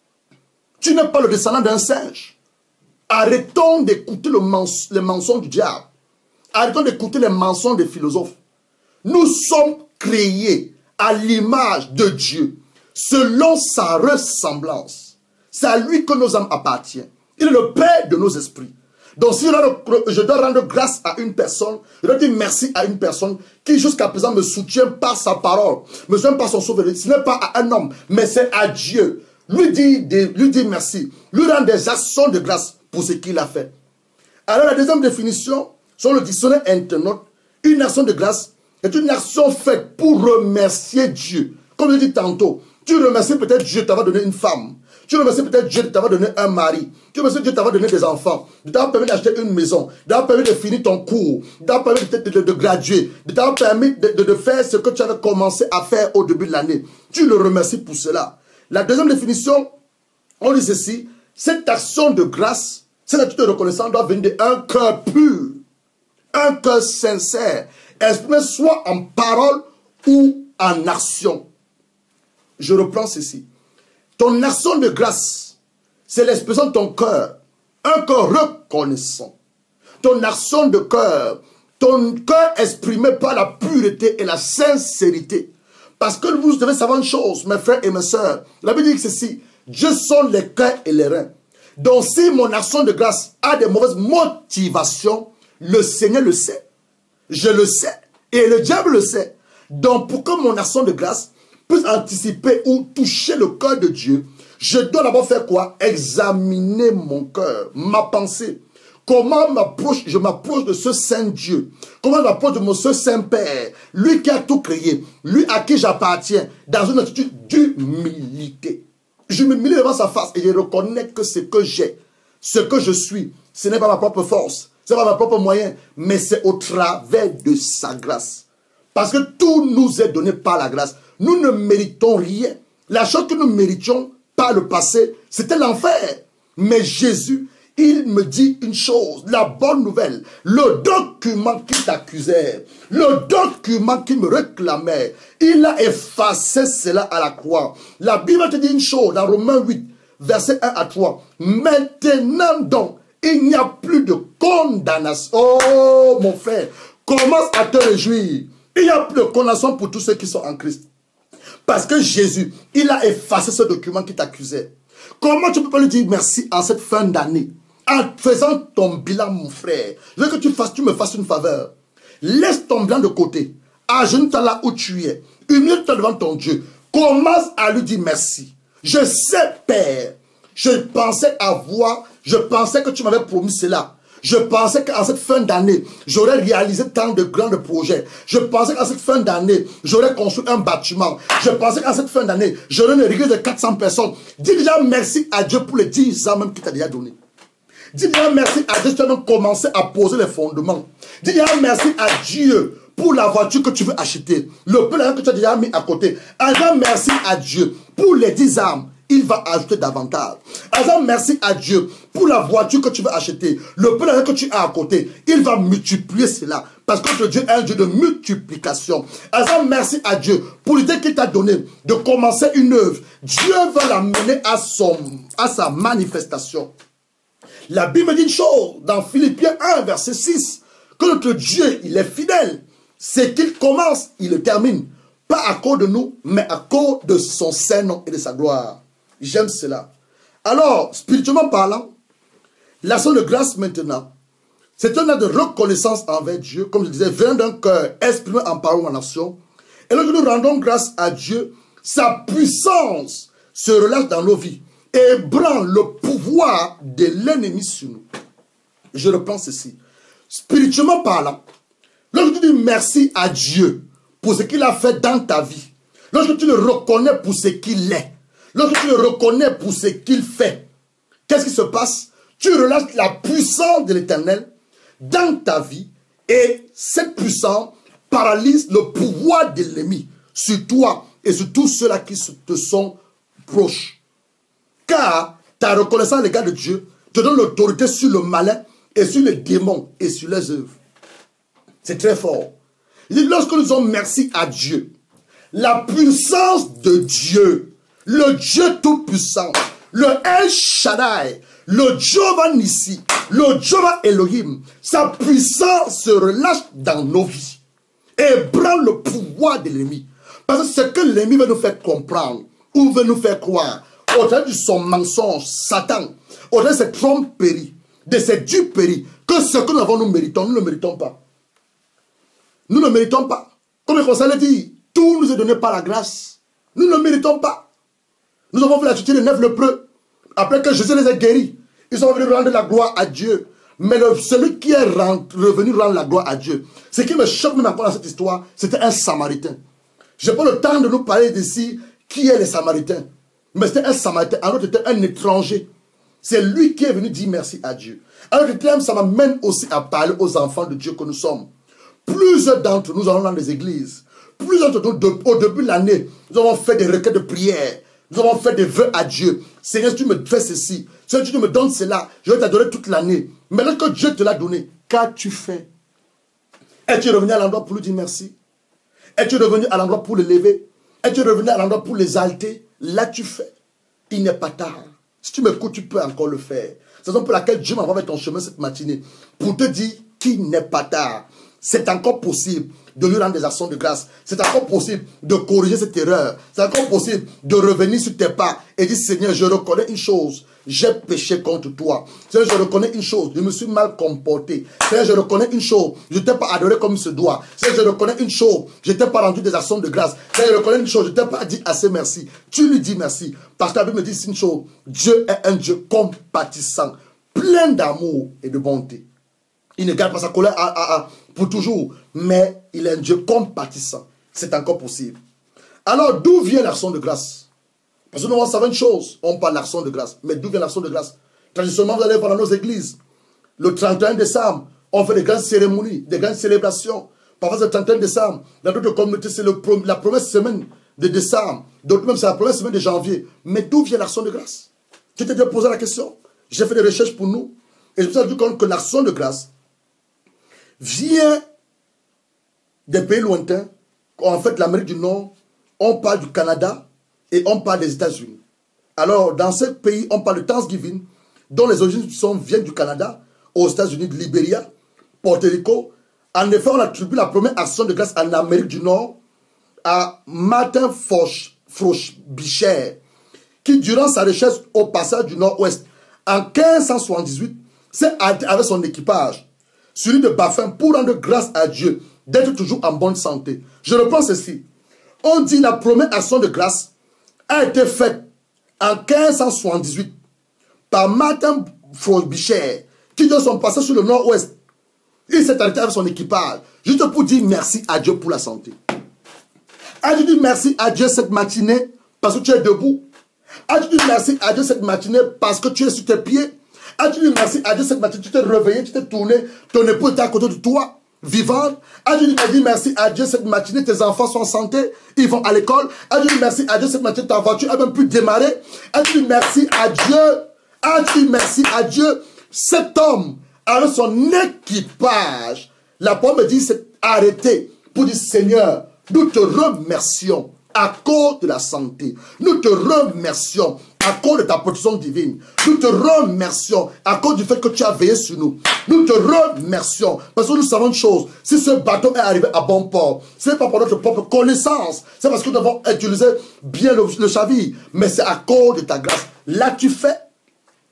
Speaker 1: Tu n'es pas le descendant d'un singe. Arrêtons d'écouter les mensonges du diable. Arrêtons d'écouter les mensonges des philosophes. Nous sommes créés à l'image de Dieu, selon sa ressemblance. C'est à lui que nos âmes appartiennent. Il est le Père de nos esprits. Donc si je dois rendre grâce à une personne, je dois dire merci à une personne qui jusqu'à présent me soutient par sa parole, me soutient par son souvenir. Ce n'est pas à un homme, mais c'est à Dieu. Lui dit merci, lui rend des actions de grâce pour ce qu'il a fait. Alors la deuxième définition, sur le dictionnaire internaute, une action de grâce est une action faite pour remercier Dieu. Comme je dis tantôt, tu remercies peut-être Dieu de t'avoir donné une femme. Tu remercies peut-être Dieu de t'avoir donné un mari. Tu remercies Dieu de t'avoir donné des enfants. De t'avoir permis d'acheter une maison. De t'avoir permis de finir ton cours. De t'avoir permis de graduer. De t'avoir permis de faire ce que tu avais commencé à faire au début de l'année. Tu le remercies pour cela. La deuxième définition, on dit ceci. Cette action de grâce, cette attitude de reconnaissance doit venir d'un cœur pur. Un cœur sincère. Exprimé soit en parole ou en action. Je reprends ceci. Ton action de grâce, c'est l'expression de ton cœur. Un cœur reconnaissant. Ton action de cœur, ton cœur exprimé par la pureté et la sincérité. Parce que vous devez savoir une chose, mes frères et mes sœurs. La Bible dit ceci. Dieu sonde les cœurs et les reins. Donc si mon action de grâce a des mauvaises motivations, le Seigneur le sait. Je le sais. Et le diable le sait. Donc pour que mon action de grâce puisse anticiper ou toucher le cœur de Dieu, je dois d'abord faire quoi? Examiner mon cœur, ma pensée. Comment je m'approche de ce Saint Dieu? Comment je m'approche de ce Saint Père? Lui qui a tout créé, lui à qui j'appartiens, dans une attitude d'humilité. Je m'humilie devant sa face et je reconnais que ce que j'ai, ce que je suis, ce n'est pas ma propre force, ce n'est pas ma propre moyen, mais c'est au travers de sa grâce. Parce que tout nous est donné par la grâce. Nous ne méritons rien. La chose que nous méritions par le passé, c'était l'enfer. Mais Jésus, il me dit une chose, la bonne nouvelle. Le document qui t'accusait, le document qui me réclamait, il a effacé cela à la croix. La Bible te dit une chose, dans Romains 8, versets 1 à 3. Maintenant donc, il n'y a plus de condamnation. Oh mon frère, commence à te réjouir. Il n'y a plus de condamnation pour tous ceux qui sont en Christ. Parce que Jésus, il a effacé ce document qui t'accusait. Comment tu peux pas lui dire merci en cette fin d'année? En faisant ton bilan, mon frère. Je veux que tu me fasses une faveur. Laisse ton bilan de côté. Agenouille-toi là où tu es. Humilie-toi devant ton Dieu. Commence à lui dire merci. Je sais, Père. Je pensais que tu m'avais promis cela. Je pensais qu'en cette fin d'année, j'aurais réalisé tant de grands projets. Je pensais qu'en cette fin d'année, j'aurais construit un bâtiment. Je pensais qu'en cette fin d'année, j'aurais une église de 400 personnes. Dis déjà merci à Dieu pour les 10 ans même qu'il t'a déjà donné. Dis déjà merci à Dieu, tu as même commencé à poser les fondements. Dis déjà merci à Dieu pour la voiture que tu veux acheter. Le peu d'argent que tu as déjà mis à côté. Déjà merci à Dieu pour les 10 âmes. Il va ajouter davantage. Alors merci à Dieu pour la voiture que tu veux acheter. Le peu d'argent que tu as à côté, il va multiplier cela. Parce que Dieu est un Dieu de multiplication. Alors merci à Dieu pour l'idée qu'il t'a donné de commencer une œuvre. Dieu va l'amener à sa manifestation. La Bible dit une chose dans Philippiens 1, verset 6, que notre Dieu, il est fidèle. C'est qu'il commence, il le termine. Pas à cause de nous, mais à cause de son Saint-Nom et de sa gloire. J'aime cela. Alors, spirituellement parlant, l'action de grâce maintenant, c'est un acte de reconnaissance envers Dieu, comme je disais, venant d'un cœur exprimé en parole ou en action. Et lorsque nous rendons grâce à Dieu, sa puissance se relâche dans nos vies et ébranle le pouvoir de l'ennemi sur nous. Je reprends ceci. Spirituellement parlant, lorsque tu dis merci à Dieu pour ce qu'il a fait dans ta vie, lorsque tu le reconnais pour ce qu'il est, lorsque tu le reconnais pour ce qu'il fait, qu'est-ce qui se passe? Tu relâches la puissance de l'Éternel dans ta vie et cette puissance paralyse le pouvoir de l'ennemi sur toi et sur tous ceux-là qui te sont proches. Car ta reconnaissance à l'égard de Dieu te donne l'autorité sur le malin et sur les démons et sur les œuvres. C'est très fort. Lorsque nous disons merci à Dieu, la puissance de Dieu, le Dieu Tout-Puissant, le El Shaddai, le Jehovah Nissi, le Jehovah Elohim, sa puissance se relâche dans nos vies et prend le pouvoir de l'ennemi. Parce que ce que l'ennemi veut nous faire comprendre ou veut nous faire croire, au travers de son mensonge, Satan, au travers de ses tromperies, de ses duperies, que ce que nous avons, nous méritons, nous ne méritons pas. Nous ne méritons pas. Comme le conseil l'a dit, tout nous est donné par la grâce. Nous ne méritons pas. Nous avons vu la chuter des 9 lépreux. Après que Jésus les a guéris, ils sont venus rendre la gloire à Dieu. Mais celui qui est revenu rendre la gloire à Dieu, ce qui me choque même encore dans cette histoire, c'était un Samaritain. Je n'ai pas le temps de nous parler d'ici qui est les Samaritains. Mais c'était un Samaritain, alors c'était un étranger. C'est lui qui est venu dire merci à Dieu. Alors ça m'amène aussi à parler aux enfants de Dieu que nous sommes. Plusieurs d'entre nous allons dans les églises. Plusieurs d'entre nous, au début de l'année, nous avons fait des requêtes de prière. Nous avons fait des vœux à Dieu. Seigneur, si tu me fais ceci, si tu me donnes cela, je vais t'adorer toute l'année. Mais lorsque Dieu te l'a donné, qu'as-tu fait? Es-tu revenu à l'endroit pour lui dire merci? Es-tu revenu à l'endroit pour le lever? Es-tu revenu à l'endroit pour l'exalter? L'as-tu fait? Il n'est pas tard. Si tu m'écoutes, tu peux encore le faire. C'est la raison pour laquelle Dieu m'envoie vers ton chemin cette matinée. Pour te dire qu'il n'est pas tard. C'est encore possible de lui rendre des actions de grâce. C'est encore possible de corriger cette erreur. C'est encore possible de revenir sur tes pas et dire, Seigneur, je reconnais une chose. J'ai péché contre toi. Seigneur, je reconnais une chose. Je me suis mal comporté. Seigneur, je reconnais une chose. Je ne t'ai pas adoré comme il se doit. Seigneur, je reconnais une chose. Je ne t'ai pas rendu des actions de grâce. Seigneur, je reconnais une chose. Je ne t'ai pas dit assez merci. Tu lui dis merci. Parce que la Bible me dit une chose. Dieu est un Dieu compatissant, plein d'amour et de bonté. Il ne garde pas sa colère pour toujours, mais il est un Dieu compatissant. C'est encore possible. Alors, d'où vient l'action de grâce? Parce que nous, on savait une chose, on parle d'action de grâce. Mais d'où vient l'action de grâce? Traditionnellement, vous allez voir dans nos églises. Le 31 décembre, on fait des grandes cérémonies, des grandes célébrations. Parfois, c'est le 31 décembre. Dans d'autres communautés, c'est la première semaine de décembre. D'autres même, c'est la première semaine de janvier. Mais d'où vient l'action de grâce? Je t'ai déjà posé la question. J'ai fait des recherches pour nous. Et je me suis rendu compte que l'action de grâce vient des pays lointains. En fait, l'Amérique du Nord, on parle du Canada et on parle des États-Unis. Alors, dans ces pays, on parle de Thanksgiving, dont les origines viennent du Canada, aux États-Unis, de Libéria, Porto Rico. En effet, on attribue la première action de grâce en Amérique du Nord à Martin Frobisher, qui, durant sa recherche au passage du Nord-Ouest, en 1578, s'est arrêté avec son équipage sur l'île de Baffin pour rendre grâce à Dieu d'être toujours en bonne santé. Je reprends ceci. On dit la première action de grâce a été faite en 1578 par Martin Frobisher, qui dans son passage sur le Nord-Ouest, il s'est arrêté avec son équipage, juste pour dire merci à Dieu pour la santé. As-tu dit merci à Dieu cette matinée parce que tu es debout? As-tu dit merci à Dieu cette matinée parce que tu es sur tes pieds? As-tu dit merci à Dieu cette matinée? Tu t'es réveillé, tu t'es tourné, ton époux était à côté de toi, vivante. As-tu dit merci à Dieu cette matinée? Tes enfants sont en santé, ils vont à l'école. As-tu dit merci à Dieu cette matinée? Ta voiture a même pu démarrer. As-tu dit merci à Dieu? As-tu dit merci à Dieu? Cet homme, avec son équipage, la parole me dit, s'est arrêté pour dire, Seigneur, nous te remercions à cause de la santé. Nous te remercions à cause de ta protection divine. Nous te remercions à cause du fait que tu as veillé sur nous. Nous te remercions parce que nous savons une chose. Si ce bateau est arrivé à bon port, ce n'est pas pour notre propre connaissance. C'est parce que nous avons utilisé bien le chavire. Mais c'est à cause de ta grâce. L'as-tu fait?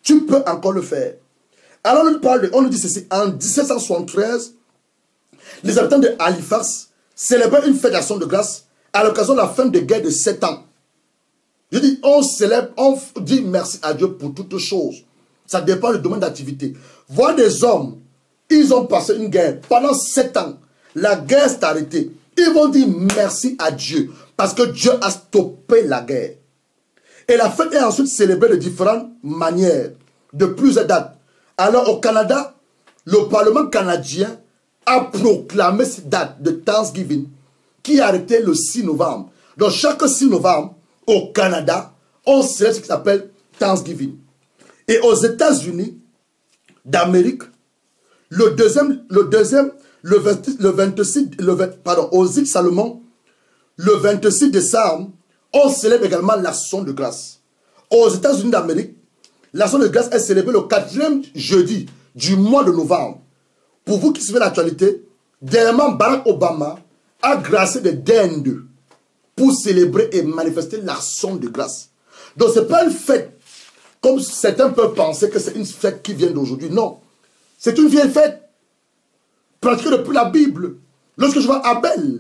Speaker 1: tu peux encore le faire. Alors on nous dit ceci, en 1773, les habitants de Halifax célébraient une fête d'action de grâce à l'occasion de la fin de guerre de 7 ans. Je dis, on célèbre, on dit merci à Dieu pour toutes choses. Ça dépend du domaine d'activité. Voir des hommes, ils ont passé une guerre pendant 7 ans. La guerre s'est arrêtée. Ils vont dire merci à Dieu parce que Dieu a stoppé la guerre. Et la fête est ensuite célébrée de différentes manières, de plusieurs dates. Alors au Canada, le Parlement canadien a proclamé cette date de Thanksgiving qui a arrêté le 6 novembre. Donc chaque 6 novembre, au Canada, on célèbre ce qui s'appelle Thanksgiving. Et aux États-Unis d'Amérique, aux îles Salomon, le 26 décembre, on célèbre également l'action de grâce. Aux États-Unis d'Amérique, l'action de grâce est célébrée le 4e jeudi du mois de novembre. Pour vous qui suivez l'actualité, dernièrement, Barack Obama a gracié des dindes pour célébrer et manifester l'action de grâce. Donc ce n'est pas une fête, comme certains peuvent penser que c'est une fête qui vient d'aujourd'hui. Non, c'est une vieille fête, pratiquée depuis la Bible. Lorsque je vois Abel,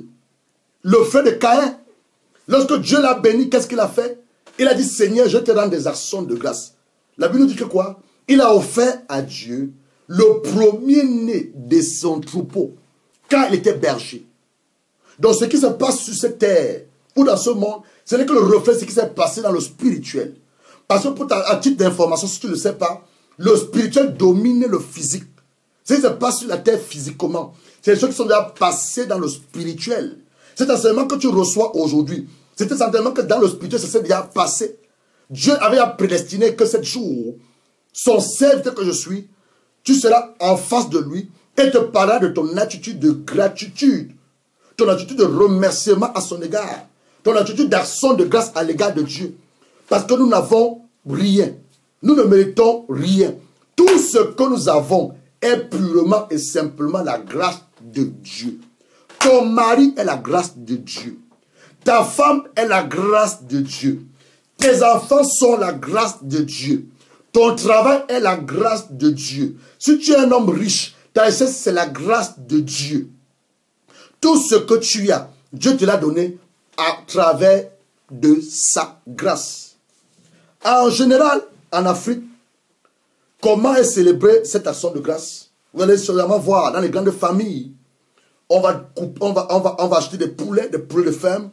Speaker 1: le frère de Caïn, lorsque Dieu l'a béni, qu'est-ce qu'il a fait? Il a dit, Seigneur, je te rends des actions de grâce. La Bible nous dit que quoi? Il a offert à Dieu le premier-né de son troupeau, quand il était berger. Donc ce qui se passe sur cette terre, ou dans ce monde, ce n'est que le reflet de ce qui s'est passé dans le spirituel. Parce que à titre d'information, si tu ne le sais pas, le spirituel domine le physique. Ce qui se passe sur la terre physiquement, c'est les choses qui sont déjà passées dans le spirituel. Cet enseignement que tu reçois aujourd'hui, c'est un enseignement que dans le spirituel, ça s'est déjà passé. Dieu avait prédestiné que 7 jours, son serviteur que je suis, tu seras en face de lui et te parlera de ton attitude de gratitude, ton attitude de remerciement à son égard, ton attitude d'action de grâce à l'égard de Dieu. Parce que nous n'avons rien. Nous ne méritons rien. Tout ce que nous avons est purement et simplement la grâce de Dieu. Ton mari est la grâce de Dieu. Ta femme est la grâce de Dieu. Tes enfants sont la grâce de Dieu. Ton travail est la grâce de Dieu. Si tu es un homme riche, ta richesse c'est la grâce de Dieu. Tout ce que tu as, Dieu te l'a donné à travers de sa grâce. En général, en Afrique, comment est célébrée cette action de grâce? Vous allez sûrement voir dans les grandes familles, on va acheter des poulets de ferme,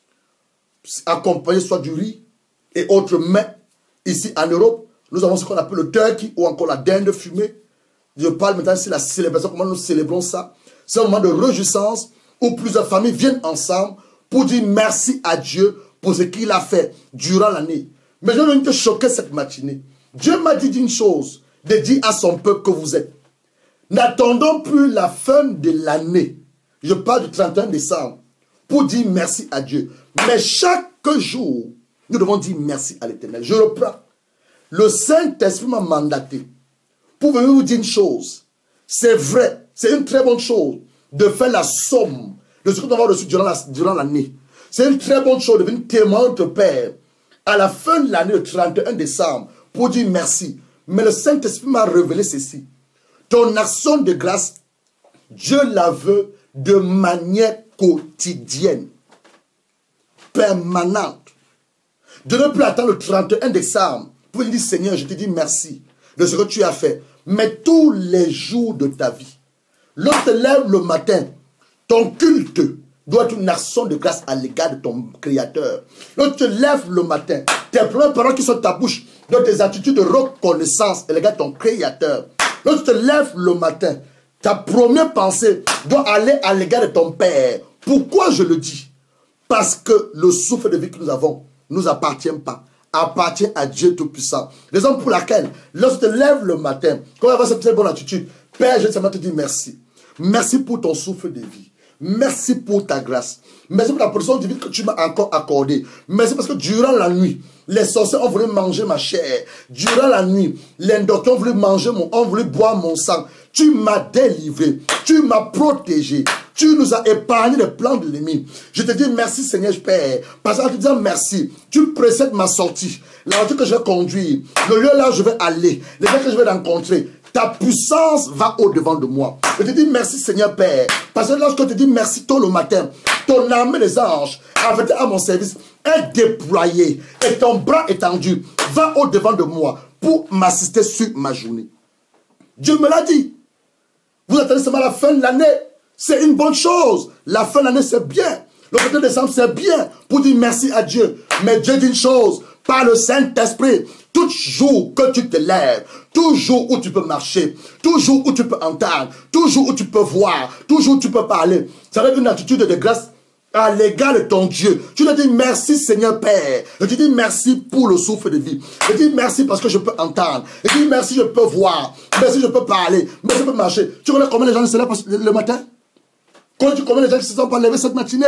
Speaker 1: accompagnés soit du riz et autres mets. Ici en Europe, nous avons ce qu'on appelle le turkey ou encore la dinde fumée. Je parle maintenant ici de la célébration, comment nous célébrons ça. C'est un moment de réjouissance où plusieurs familles viennent ensemble pour dire merci à Dieu pour ce qu'il a fait durant l'année. Mais je veux te choquer cette matinée. Dieu m'a dit une chose, de dire à son peuple que vous êtes. N'attendons plus la fin de l'année. Je parle du 31 décembre pour dire merci à Dieu. Mais chaque jour, nous devons dire merci à l'Éternel. Je reprends. Le Saint-Esprit m'a mandaté pour venir vous dire une chose. C'est vrai, c'est une très bonne chose de faire la somme de ce que nous avons reçu durant l'année. C'est une très bonne chose de venir témoigner notre Père à la fin de l'année, le 31 décembre, pour dire merci. Mais le Saint-Esprit m'a révélé ceci. Ton action de grâce, Dieu la veut de manière quotidienne, permanente. De ne plus attendre le 31 décembre pour lui dire, Seigneur, je te dis merci de ce que tu as fait. Mais tous les jours de ta vie, lorsque tu te lèves le matin, ton culte doit être une action de grâce à l'égard de ton Créateur. Lorsque tu te lèves le matin, tes premières paroles qui sont ta bouche doivent être des attitudes de reconnaissance à l'égard de ton Créateur. Lorsque tu te lèves le matin, ta première pensée doit aller à l'égard de ton Père. Pourquoi je le dis? Parce que le souffle de vie que nous avons ne nous appartient pas, appartient à Dieu Tout-Puissant. Raison pour laquelle, lorsque tu te lèves le matin, quand tu avoir cette très bonne attitude, Père, je te dis merci. Merci pour ton souffle de vie. Merci pour ta grâce. Merci pour la portion de vie que tu m'as encore accordée. Merci parce que durant la nuit, les sorciers ont voulu manger ma chair. Durant la nuit, les docteurs ont voulu boire mon sang. Tu m'as délivré. Tu m'as protégé. Tu nous as épargné les plans de l'ennemi. Je te dis merci Seigneur Père. Parce qu'en te disant merci, tu précèdes ma sortie. La voiture que je vais conduire, le lieu là où je vais aller, les gens que je vais rencontrer. Ta puissance va au-devant de moi. Je te dis merci Seigneur Père. Parce que lorsque je te dis merci tôt le matin, ton armée des anges, avec à mon service, est déployée. Et ton bras étendu va au-devant de moi pour m'assister sur ma journée. Dieu me l'a dit. Vous attendez seulement la fin de l'année. C'est une bonne chose. La fin de l'année, c'est bien. Le 31 décembre, c'est bien pour dire merci à Dieu. Mais Dieu dit une chose, par le Saint-Esprit, tout jour que tu te lèves, tout jour où tu peux marcher, tout jour où tu peux entendre, tout jour où tu peux voir, tout jour où tu peux parler, c'est avec une attitude de grâce à l'égard de ton Dieu. Tu te dis merci Seigneur Père. Je te dis merci pour le souffle de vie. Je te dis merci parce que je peux entendre. Je te dis merci, je peux voir. Merci, je peux parler. Merci, je peux marcher. Tu connais combien de gens se lèvent le matin? Connais-tu combien de gens qui ne se sont pas levés cette matinée?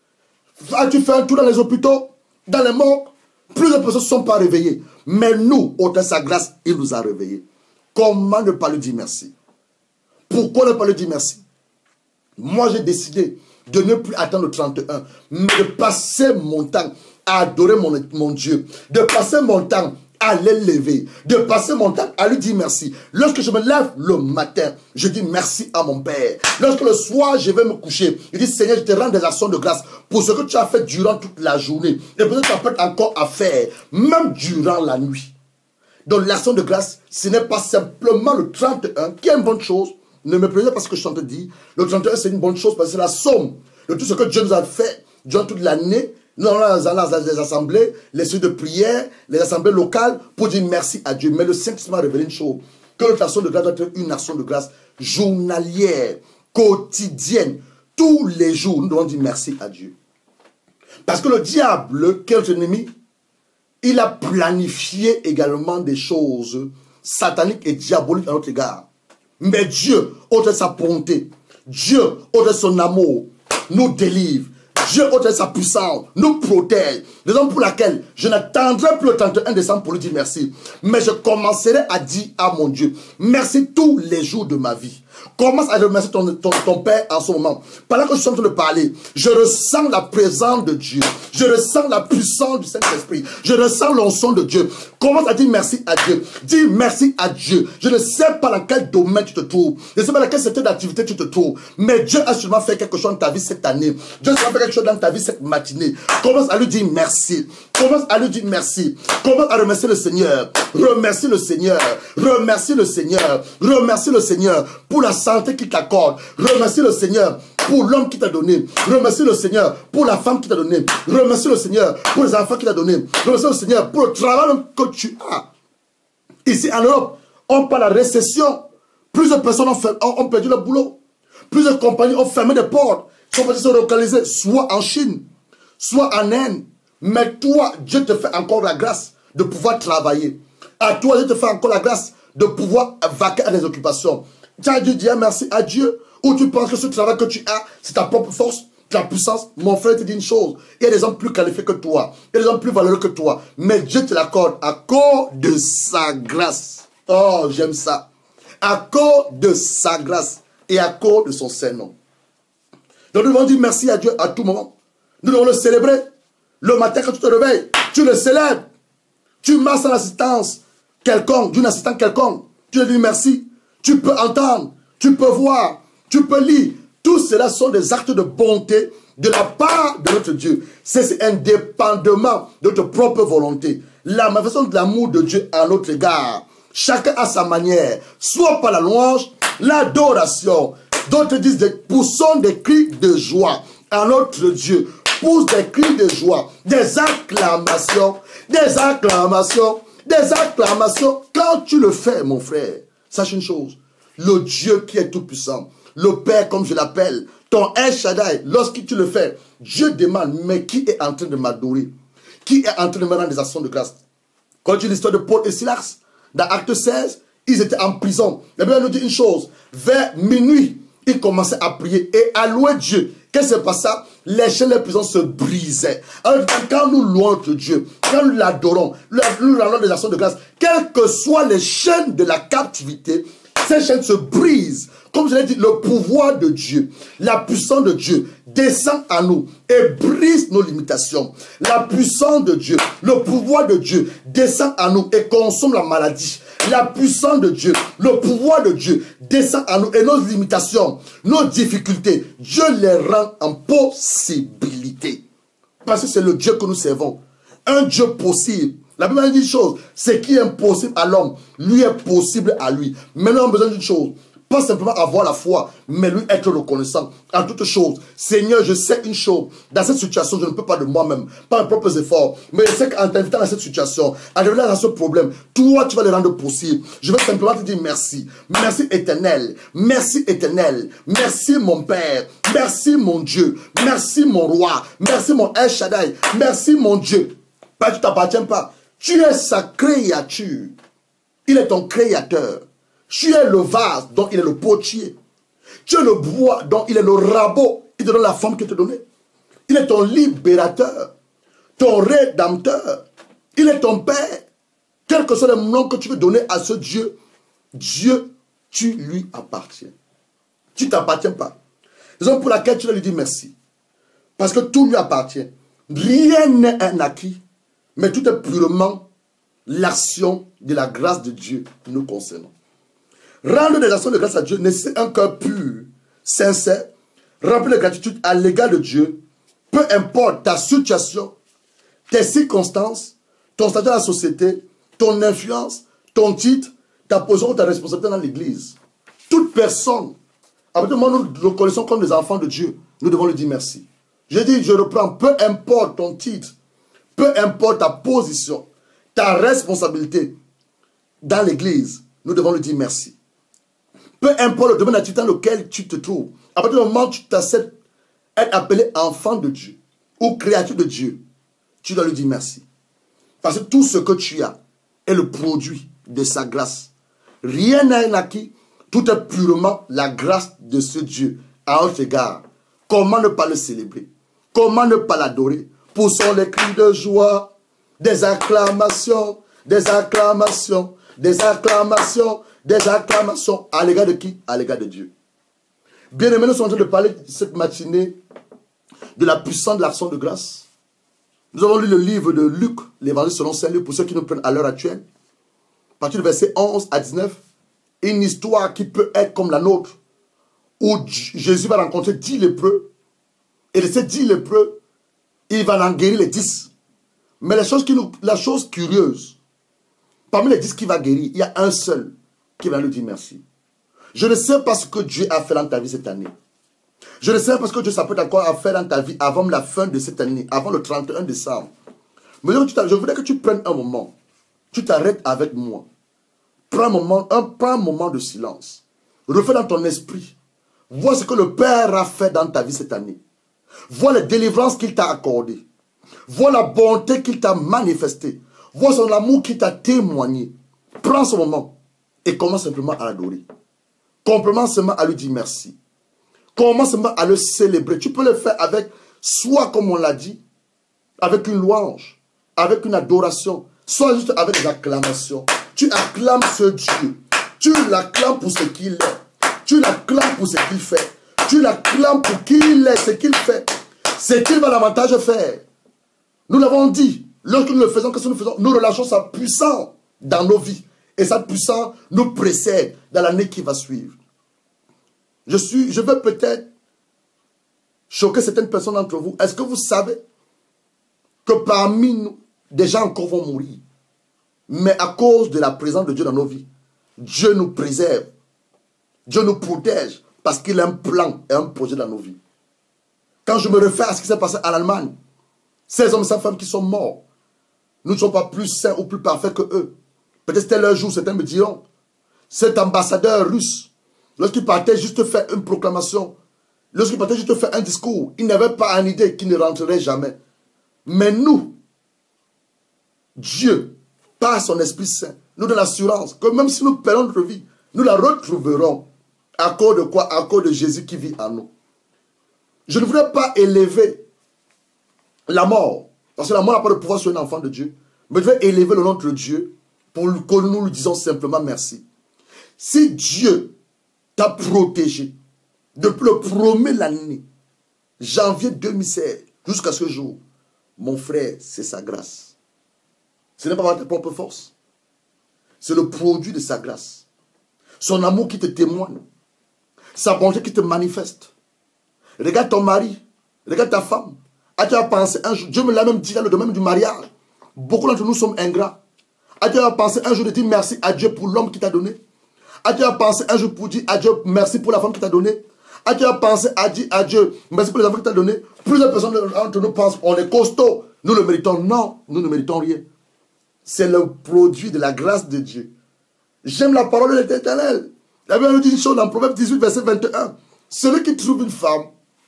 Speaker 1: As-tu fait un tour dans les hôpitaux, dans les morgues? Plusieurs personnes ne se sont pas réveillées. Mais nous, au temps de sa grâce, il nous a réveillés. Comment ne pas lui dire merci? Pourquoi ne pas lui dire merci? Moi, j'ai décidé de ne plus attendre le 31, mais de passer mon temps à adorer mon Dieu, de passer mon temps à l'élever, de passer mon temps à lui dire merci. Lorsque je me lève le matin, je dis merci à mon Père. Lorsque le soir, je vais me coucher, je dis Seigneur, je te rends des actions de grâce pour ce que tu as fait durant toute la journée. Et peut-être tu as peut-être encore à faire, même durant la nuit. Donc l'action de grâce, ce n'est pas simplement le 31 qui est une bonne chose. Ne me plaisez pas ce que je te dis. Le 31, c'est une bonne chose parce que c'est la somme de tout ce que Dieu nous a fait durant toute l'année. Nous allons les assemblées, les suites de prière, les assemblées locales pour dire merci à Dieu. Mais le Saint-Esprit m'a révélé une chose, que notre action de grâce doit être une action de grâce journalière, quotidienne. Tous les jours, nous devons dire merci à Dieu. Parce que le diable, qui est notre ennemi, il a planifié également des choses sataniques et diaboliques à notre égard. Mais Dieu, au de sa bonté, Dieu, au de son amour, nous délivre. Dieu, au de sa puissance, nous protège. Raison pour laquelle je n'attendrai plus le 31 décembre pour lui dire merci. Mais je commencerai à dire à mon Dieu, merci tous les jours de ma vie. Commence à remercier ton Père en ce moment. Pendant que je suis en train de parler, je ressens la présence de Dieu. Je ressens la puissance du Saint-Esprit. Je ressens l'onction de Dieu. Commence à dire merci à Dieu. Dis merci à Dieu. Je ne sais pas dans quel domaine tu te trouves. Je ne sais pas dans quel secteur d'activité tu te trouves. Mais Dieu a sûrement fait quelque chose dans ta vie cette année. Dieu a sûrement fait quelque chose dans ta vie cette matinée. Commence à lui dire merci. Commence à lui dire merci. Commence à remercier le Seigneur. Remercie le Seigneur. Remercie le Seigneur. Remercie le Seigneur pour la santé qu'il t'accorde. Remercie le Seigneur pour l'homme qui t'a donné. Remercie le Seigneur pour la femme qui t'a donné. Remercie le Seigneur pour les enfants qu'il t'a donné. Remercie le Seigneur pour le travail que tu as. Ici en Europe, on parle de la récession. Plusieurs personnes ont perdu leur boulot. Plusieurs compagnies ont fermé des portes. Ils sont partis se relocaliser soit en Chine, soit en Inde. Mais toi, Dieu te fait encore la grâce de pouvoir travailler. À toi, Dieu te fait encore la grâce de pouvoir vaquer à des occupations. Tu as dû dire merci à Dieu, ou tu penses que ce travail que tu as, c'est ta propre force, ta puissance. Mon frère te dit une chose, il y a des hommes plus qualifiés que toi, il y a des hommes plus valeureux que toi, mais Dieu te l'accorde à cause de sa grâce. Oh, j'aime ça. À cause de sa grâce et à cause de son Saint-Nom. Donc nous devons dire merci à Dieu à tout moment. Nous devons le célébrer. Le matin quand tu te réveilles, tu le célèbres. Tu marches en assistance quelconque, d'une assistante quelconque. Tu lui dis merci. Tu peux entendre, tu peux voir, tu peux lire. Tout cela sont des actes de bonté de la part de notre Dieu. C'est indépendamment de notre propre volonté. La manifestation de l'amour de Dieu à notre égard. Chacun à sa manière. Soit par la louange, l'adoration. D'autres disent, poussons des cris de joie à notre Dieu. Pousse des cris de joie, des acclamations, des acclamations, des acclamations. Quand tu le fais, mon frère, sache une chose, le Dieu qui est tout puissant, le Père comme je l'appelle, ton El Shaddai, lorsque tu le fais, Dieu demande, mais qui est en train de m'adorer? Qui est en train de me rendre des actions de grâce? Quand tu lis l'histoire de Paul et Silas, dans Acte 16, ils étaient en prison. La Bible nous dit une chose, vers minuit, ils commençaient à prier et à louer Dieu. Qu'est-ce qui se passait? Les chaînes de prison se brisaient. Alors, quand nous louons notre Dieu, quand nous l'adorons, nous rendons des actions de grâce, quelles que soient les chaînes de la captivité, Ces chaînes se brisent. Comme je l'ai dit, le pouvoir de Dieu, la puissance de Dieu descend à nous et brise nos limitations. La puissance de Dieu, le pouvoir de Dieu descend à nous et consomme la maladie. La puissance de Dieu, le pouvoir de Dieu descend à nous et nos limitations, nos difficultés, Dieu les rend en possibilité. Parce que c'est le Dieu que nous servons. Un Dieu possible. La Bible dit une chose, ce qui est impossible à l'homme, lui est possible à lui. Mais nous avons besoin d'une chose, pas simplement avoir la foi, mais lui être reconnaissant en toutes choses. Seigneur, je sais une chose, dans cette situation, je ne peux pas de moi-même, pas mes propres efforts, mais je sais qu'en t'invitant dans cette situation, en t'invitant dans ce problème, toi, tu vas le rendre possible. Je veux simplement te dire merci. Merci éternel, merci éternel, merci mon Père, merci mon Dieu, merci mon roi, merci mon El Shaddai, merci mon Dieu. Pas, tu ne t'appartiens pas. Tu es sa créature. Il est ton créateur. Tu es le vase dont il est le potier. Tu es le bois dont il est le rabot. Il te donne la forme qu'il te donnait. Il est ton libérateur, ton rédempteur. Il est ton Père. Quel que soit le nom que tu veux donner à ce Dieu, Dieu, tu lui appartiens. Tu ne t'appartiens pas. Raison pour laquelle tu dois lui dire merci. Parce que tout lui appartient. Rien n'est un acquis. Mais tout est purement l'action de la grâce de Dieu nous concernant. Rendre des actions de grâce à Dieu nécessite un cœur pur, sincère, rempli de gratitude à l'égard de Dieu, peu importe ta situation, tes circonstances, ton statut dans la société, ton influence, ton titre, ta position ou ta responsabilité dans l'église. Toute personne, à partir du moment où nous le reconnaissons comme des enfants de Dieu, nous devons lui dire merci. Je dis, je reprends, peu importe ton titre, peu importe ta position, ta responsabilité dans l'église, nous devons lui dire merci. Peu importe le domaine d'activité dans lequel tu te trouves, à partir du moment où tu t'acceptes être appelé enfant de Dieu ou créature de Dieu, tu dois lui dire merci. Parce que tout ce que tu as est le produit de sa grâce. Rien n'est acquis, tout est purement la grâce de ce Dieu à notre égard. Comment ne pas le célébrer? Comment ne pas l'adorer? Poussons les cris de joie, des acclamations, des acclamations, des acclamations, des acclamations. À l'égard de qui? À l'égard de Dieu. Bien aimés, nous sommes en train de parler cette matinée de la puissance de l'action de grâce. Nous avons lu le livre de Luc, l'évangile selon Saint Luc, pour ceux qui nous prennent à l'heure actuelle. À partir du verset 11 à 19, une histoire qui peut être comme la nôtre, où Jésus va rencontrer 10 lépreux, et de ces 10 lépreux, il va en guérir les 10. Mais la chose curieuse, parmi les 10 qu'il va guérir, il y a un seul qui va lui dire merci. Je ne sais pas ce que Dieu a fait dans ta vie cette année. Je ne sais pas ce que Dieu s'apprête encore à faire dans ta vie avant la fin de cette année, avant le 31 décembre. Mais je voudrais que tu prennes un moment. Tu t'arrêtes avec moi. Prends un moment de silence. Refais dans ton esprit. Vois ce que le Père a fait dans ta vie cette année. Vois les délivrances qu'il t'a accordées. Vois la bonté qu'il t'a manifestée. Vois son amour qu'il t'a témoigné. Prends ce moment et commence simplement à l'adorer. Commence seulement à lui dire merci. Commence seulement à le célébrer. Tu peux le faire avec, soit comme on l'a dit, avec une louange, avec une adoration, soit juste avec des acclamations. Tu acclames ce Dieu. Tu l'acclames pour ce qu'il est. Tu l'acclames pour ce qu'il fait. Tu l'acclames pour qui il est, ce qu'il fait. Ce qu'il va davantage faire. Nous l'avons dit. Lorsque nous le faisons, qu'est-ce que nous faisons? Nous relâchons sa puissance dans nos vies. Et sa puissance nous précède dans l'année qui va suivre. Je veux peut-être choquer certaines personnes d'entre vous. Est-ce que vous savez que parmi nous, des gens encore vont mourir? Mais à cause de la présence de Dieu dans nos vies, Dieu nous préserve. Dieu nous protège parce qu'il a un plan et un projet dans nos vies. Quand je me réfère à ce qui s'est passé en Allemagne, ces hommes et ces femmes qui sont morts, nous ne sommes pas plus saints ou plus parfaits que eux. Peut-être c'était leur jour, certains me diront. Cet ambassadeur russe, lorsqu'il partait juste faire une proclamation, lorsqu'il partait juste faire un discours, il n'avait pas une idée qu'il ne rentrerait jamais. Mais nous, Dieu, par son Esprit Saint, nous donne l'assurance que même si nous perdons notre vie, nous la retrouverons. À cause de quoi? À cause de Jésus qui vit en nous. Je ne voudrais pas élever la mort, parce que la mort n'a pas de pouvoir sur un enfant de Dieu. Mais je vais élever le nom de Dieu pour que nous lui disons simplement merci. Si Dieu t'a protégé depuis le premier l'année, janvier 2016, jusqu'à ce jour, mon frère, c'est sa grâce. Ce n'est pas par ta propre force. C'est le produit de sa grâce. Son amour qui te témoigne. Sa bonté qui te manifeste. Regarde ton mari. Regarde ta femme. As-tu pensé un jour, Dieu me l'a même dit dans le domaine du mariage. Beaucoup d'entre nous sommes ingrats. As-tu pensé un jour de dire merci à Dieu pour l'homme qui t'a donné? As-tu pensé un jour pour dire à Dieu merci pour la femme qui t'a donné? As-tu pensé à dire à Dieu merci pour les enfants qui t'a donné? Plusieurs personnes entre nous pensent on est costaud. Nous le méritons. Non, nous ne méritons rien. C'est le produit de la grâce de Dieu. J'aime la parole de l'Éternel. La Bible nous dit une chose dans Proverbe 18, verset 21. Celui qui trouve une femme,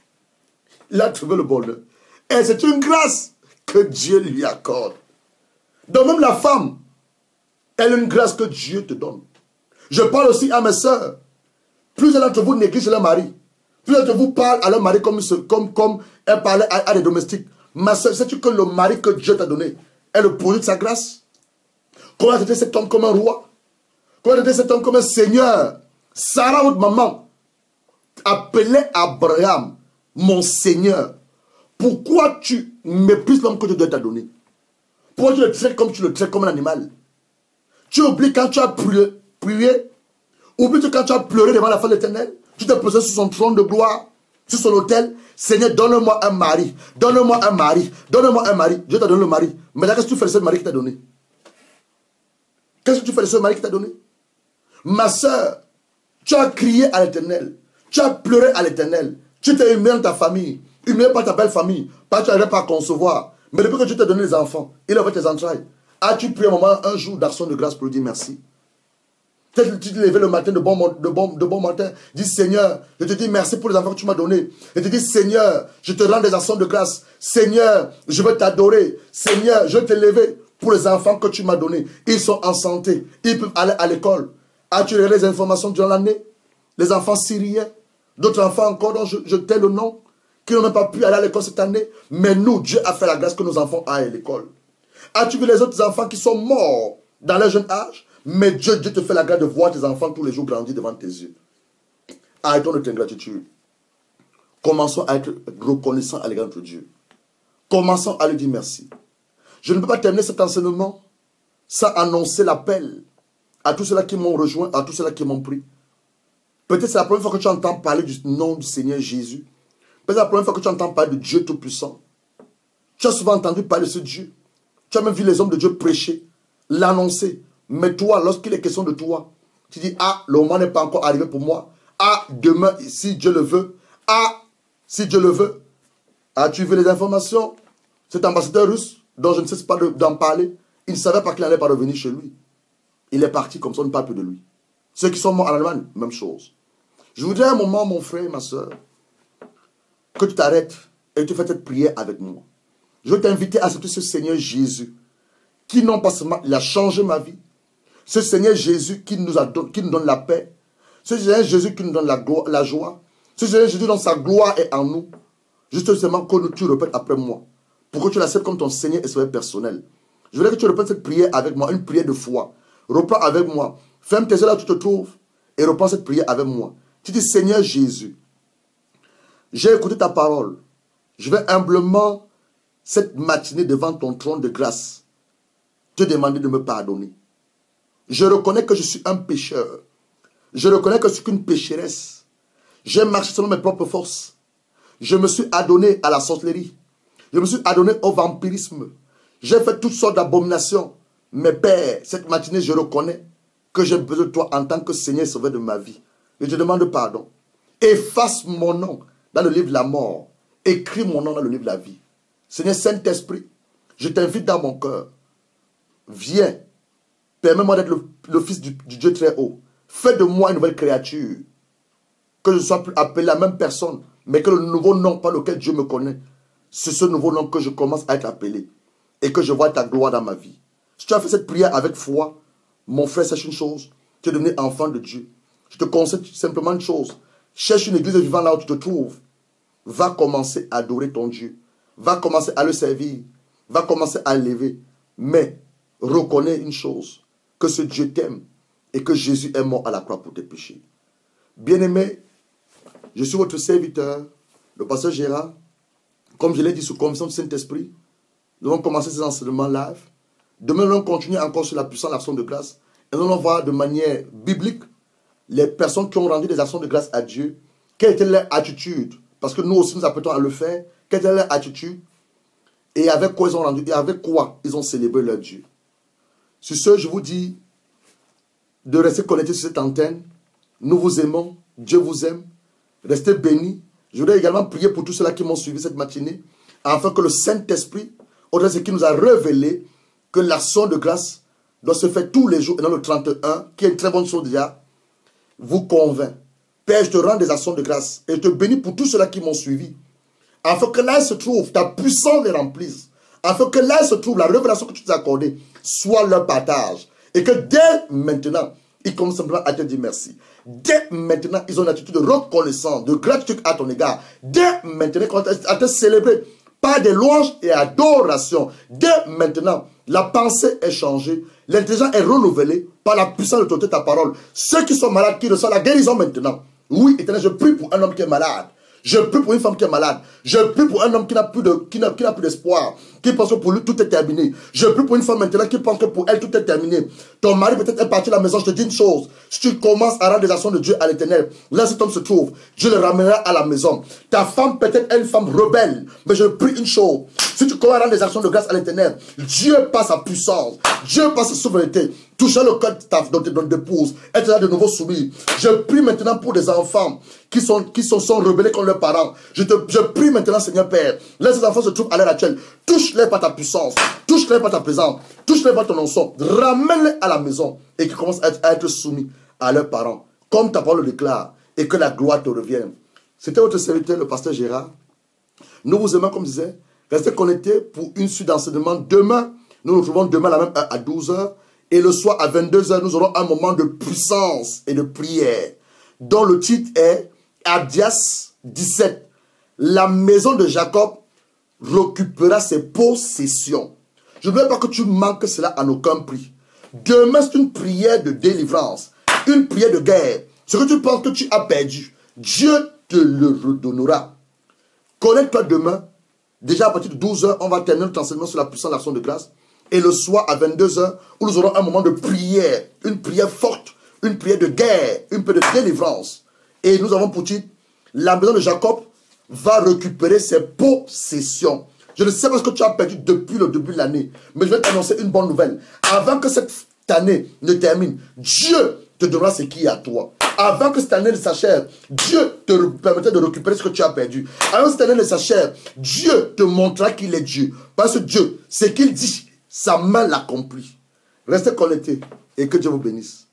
Speaker 1: il a trouvé le bonheur. Et c'est une grâce que Dieu lui accorde. Donc même la femme, elle a une grâce que Dieu te donne. Je parle aussi à mes sœurs. Plusieurs d'entre vous négligent leur mari. Plusieurs d'entre vous parlent à leur mari comme elle parlait à des domestiques. Ma sœur, sais-tu que le mari que Dieu t'a donné est le produit de sa grâce? Comment traiter cet homme comme un roi? Comment traiter cet homme comme un seigneur? Sarah, votre maman, appelait Abraham mon seigneur. Pourquoi tu méprises l'homme que Dieu t'a donné? Pourquoi tu le traites comme un animal? Tu oublies quand tu as prié, oublie quand tu as pleuré devant la face de l'Éternel, tu t'es posé sur son trône de gloire, sur son autel. Seigneur, donne-moi un mari, donne-moi un mari, donne-moi un mari. Dieu t'a donné le mari. Maintenant, qu'est-ce que tu fais de ce mari qui t'a donné? Qu'est-ce que tu fais de ce mari qui t'a donné? Ma soeur, tu as crié à l'Éternel, tu as pleuré à l'Éternel, tu t'es humilié dans ta famille, humilié par ta belle famille, parce que tu n'arrivais pas à concevoir. Mais depuis que Dieu t'a donné les enfants, il a fait tes entrailles. As-tu pris un jour d'action de grâce pour lui dire merci? Peut-être que tu t'es levé le matin de bon matin, dis Seigneur, je te dis merci pour les enfants que tu m'as donnés. Je te dis Seigneur, je te rends des actions de grâce. Seigneur, je veux t'adorer. Seigneur, je veux te lever pour les enfants que tu m'as donnés. Ils sont en santé, ils peuvent aller à l'école. As-tu regardé les informations durant l'année? Les enfants syriens, d'autres enfants encore dont je tais le nom, qui n'ont même pas pu aller à l'école cette année. Mais nous, Dieu a fait la grâce que nos enfants aillent à l'école. As-tu vu les autres enfants qui sont morts dans leur jeune âge? Mais Dieu te fait la grâce de voir tes enfants tous les jours grandir devant tes yeux. Arrêtons notre ingratitude. Commençons à être reconnaissants à l'égard de Dieu. Commençons à lui dire merci. Je ne peux pas terminer cet enseignement sans annoncer l'appel à tous ceux-là qui m'ont rejoint, à tous ceux-là qui m'ont pris. Peut-être c'est la première fois que tu entends parler du nom du Seigneur Jésus. Peut-être c'est la première fois que tu entends parler de Dieu Tout-Puissant. Tu as souvent entendu parler de ce Dieu. Tu as même vu les hommes de Dieu prêcher, l'annoncer. Mais toi, lorsqu'il est question de toi, tu dis, ah, le moment n'est pas encore arrivé pour moi. Ah, demain, si Dieu le veut. Ah, si Dieu le veut. As-tu vu les informations? Cet ambassadeur russe, dont je ne cesse pas d'en parler, il ne savait pas qu'il n'allait pas revenir chez lui. Il est parti comme ça, on ne parle plus de lui. Ceux qui sont morts en Allemagne, même chose. Je voudrais un moment, mon frère, ma soeur, que tu t'arrêtes et tu fais cette prière avec moi. Je veux t'inviter à accepter ce Seigneur Jésus, qui non pas seulement, il a changé ma vie. Ce Seigneur Jésus qui nous donne la paix. Ce Seigneur Jésus qui nous donne la joie. Ce Seigneur Jésus dont sa gloire est en nous. Juste seulement que tu répètes après moi. Pour que tu l'acceptes comme ton Seigneur et Sauveur personnel. Je voudrais que tu répètes cette prière avec moi. Une prière de foi. Reprends avec moi. Ferme tes yeux là où tu te trouves. Et reprends cette prière avec moi. Tu dis Seigneur Jésus. J'ai écouté ta parole. Je vais humblement cette matinée devant ton trône de grâce te demander de me pardonner. Je reconnais que je suis un pécheur. Je reconnais que je suis qu'une pécheresse. J'ai marché selon mes propres forces. Je me suis adonné à la sorcellerie. Je me suis adonné au vampirisme. J'ai fait toutes sortes d'abominations. Mais Père, cette matinée, je reconnais que j'ai besoin de toi en tant que Seigneur et Sauveur de ma vie. Et je demande pardon. Efface mon nom dans le livre de la mort. Écris mon nom dans le livre de la vie. Seigneur Saint-Esprit, je t'invite dans mon cœur. Viens. Permets-moi d'être le fils du Dieu très haut. Fais de moi une nouvelle créature. Que je ne sois plus appelé la même personne, mais que le nouveau nom par lequel Dieu me connaît, c'est ce nouveau nom que je commence à être appelé. Et que je vois ta gloire dans ma vie. Si tu as fait cette prière avec foi, mon frère, sache une chose. Tu es devenu enfant de Dieu. Je te conseille simplement une chose. Cherche une église vivante là où tu te trouves. Va commencer à adorer ton Dieu. Va commencer à le servir. Va commencer à l'élever. Mais reconnais une chose. Que ce Dieu t'aime. et que Jésus est mort à la croix pour tes péchés. Bien-aimé, je suis votre serviteur, le pasteur Gérard. Comme je l'ai dit, sous conviction du Saint-Esprit, nous allons commencer ces enseignements live. Demain, nous allons continuer encore sur la puissance de l'action de grâce. Et nous allons voir de manière biblique les personnes qui ont rendu des actions de grâce à Dieu. Quelle était leur attitude? Parce que nous aussi, nous apprêtons à le faire. Quelle était leur attitude? Et avec quoi ils ont rendu, et avec quoi ils ont célébré leur Dieu. Sur ce, je vous dis de rester connectés sur cette antenne. Nous vous aimons. Dieu vous aime. Restez bénis. Je voudrais également prier pour tous ceux-là qui m'ont suivi cette matinée, afin que le Saint-Esprit, au-delà de ce qui nous a révélé, que l'action de grâce doit se faire tous les jours, et dans le 31, qui est une très bonne chose déjà, vous convainc. Père, je te rends des actions de grâce, et je te bénis pour tous ceux-là qui m'ont suivi, afin que là se trouve, ta puissance les remplisse, afin que là se trouve, la révélation que tu t'es accordée, soit leur partage, et que dès maintenant, ils commencent simplement à te dire merci. Dès maintenant, ils ont une attitude de reconnaissance, de gratitude à ton égard. Dès maintenant, ils commencent à te célébrer par des louanges et adorations. Dès maintenant, la pensée est changée. L'intelligence est renouvelée par la puissance de ta parole. Ceux qui sont malades, qui reçoivent la guérison maintenant. Oui, Éternel, je prie pour un homme qui est malade. Je prie pour une femme qui est malade. Je prie pour un homme qui n'a plus d'espoir. Qui pense que pour lui tout est terminé. Je prie pour une femme maintenant qui pense que pour elle tout est terminé. Ton mari peut-être est parti à la maison. Je te dis une chose. Si tu commences à rendre des actions de Dieu à l'Éternel, là cet homme se trouve, Dieu le ramènera à la maison. Ta femme peut-être est une femme rebelle. Mais je prie une chose. Si tu commences à rendre des actions de grâce à l'Éternel, Dieu passe sa puissance. Dieu passe sa souveraineté. Toucher le cœur de ton épouse. Être là de nouveau soumis. Je prie maintenant pour des enfants qui sont rebellés contre leurs parents. Je prie maintenant, Seigneur Père. Laisse ces enfants se trouvent à l'heure actuelle. Touche-les par ta puissance. Touche-les par ta présence. Touche-les par ton onction. Ramène-les à la maison. Et qu'ils commencent à être soumis à leurs parents. Comme ta parole le déclare. Et que la gloire te revienne. C'était votre serviteur, le pasteur Gérard. Nous vous aimons, comme je disais. Restez connectés pour une suite d'enseignement. Demain, nous nous retrouvons demain à la même heure à 12h. Et le soir à 22h, nous aurons un moment de puissance et de prière. Dont le titre est Abdias 17. La maison de Jacob récupérera ses possessions. Je ne veux pas que tu manques cela à aucun prix. Demain, c'est une prière de délivrance. Une prière de guerre. Ce que tu penses que tu as perdu, Dieu te le redonnera. Connecte-toi demain. Déjà à partir de 12h, on va terminer notre enseignement sur la puissance de l'action de grâce. Et le soir à 22h, où nous aurons un moment de prière. Une prière forte. Une prière de guerre. Une prière de délivrance. Et nous avons pour titre, la maison de Jacob va récupérer ses possessions. Je ne sais pas ce que tu as perdu depuis le début de l'année. Mais je vais t'annoncer une bonne nouvelle. Avant que cette année ne termine, Dieu te donnera ce qui est à toi. Avant que cette année ne s'achève, Dieu te permettra de récupérer ce que tu as perdu. Avant que cette année ne s'achève, Dieu te montrera qu'il est Dieu. Parce que Dieu, ce qu'il dit, sa main l'accomplit. Restez connectés et que Dieu vous bénisse.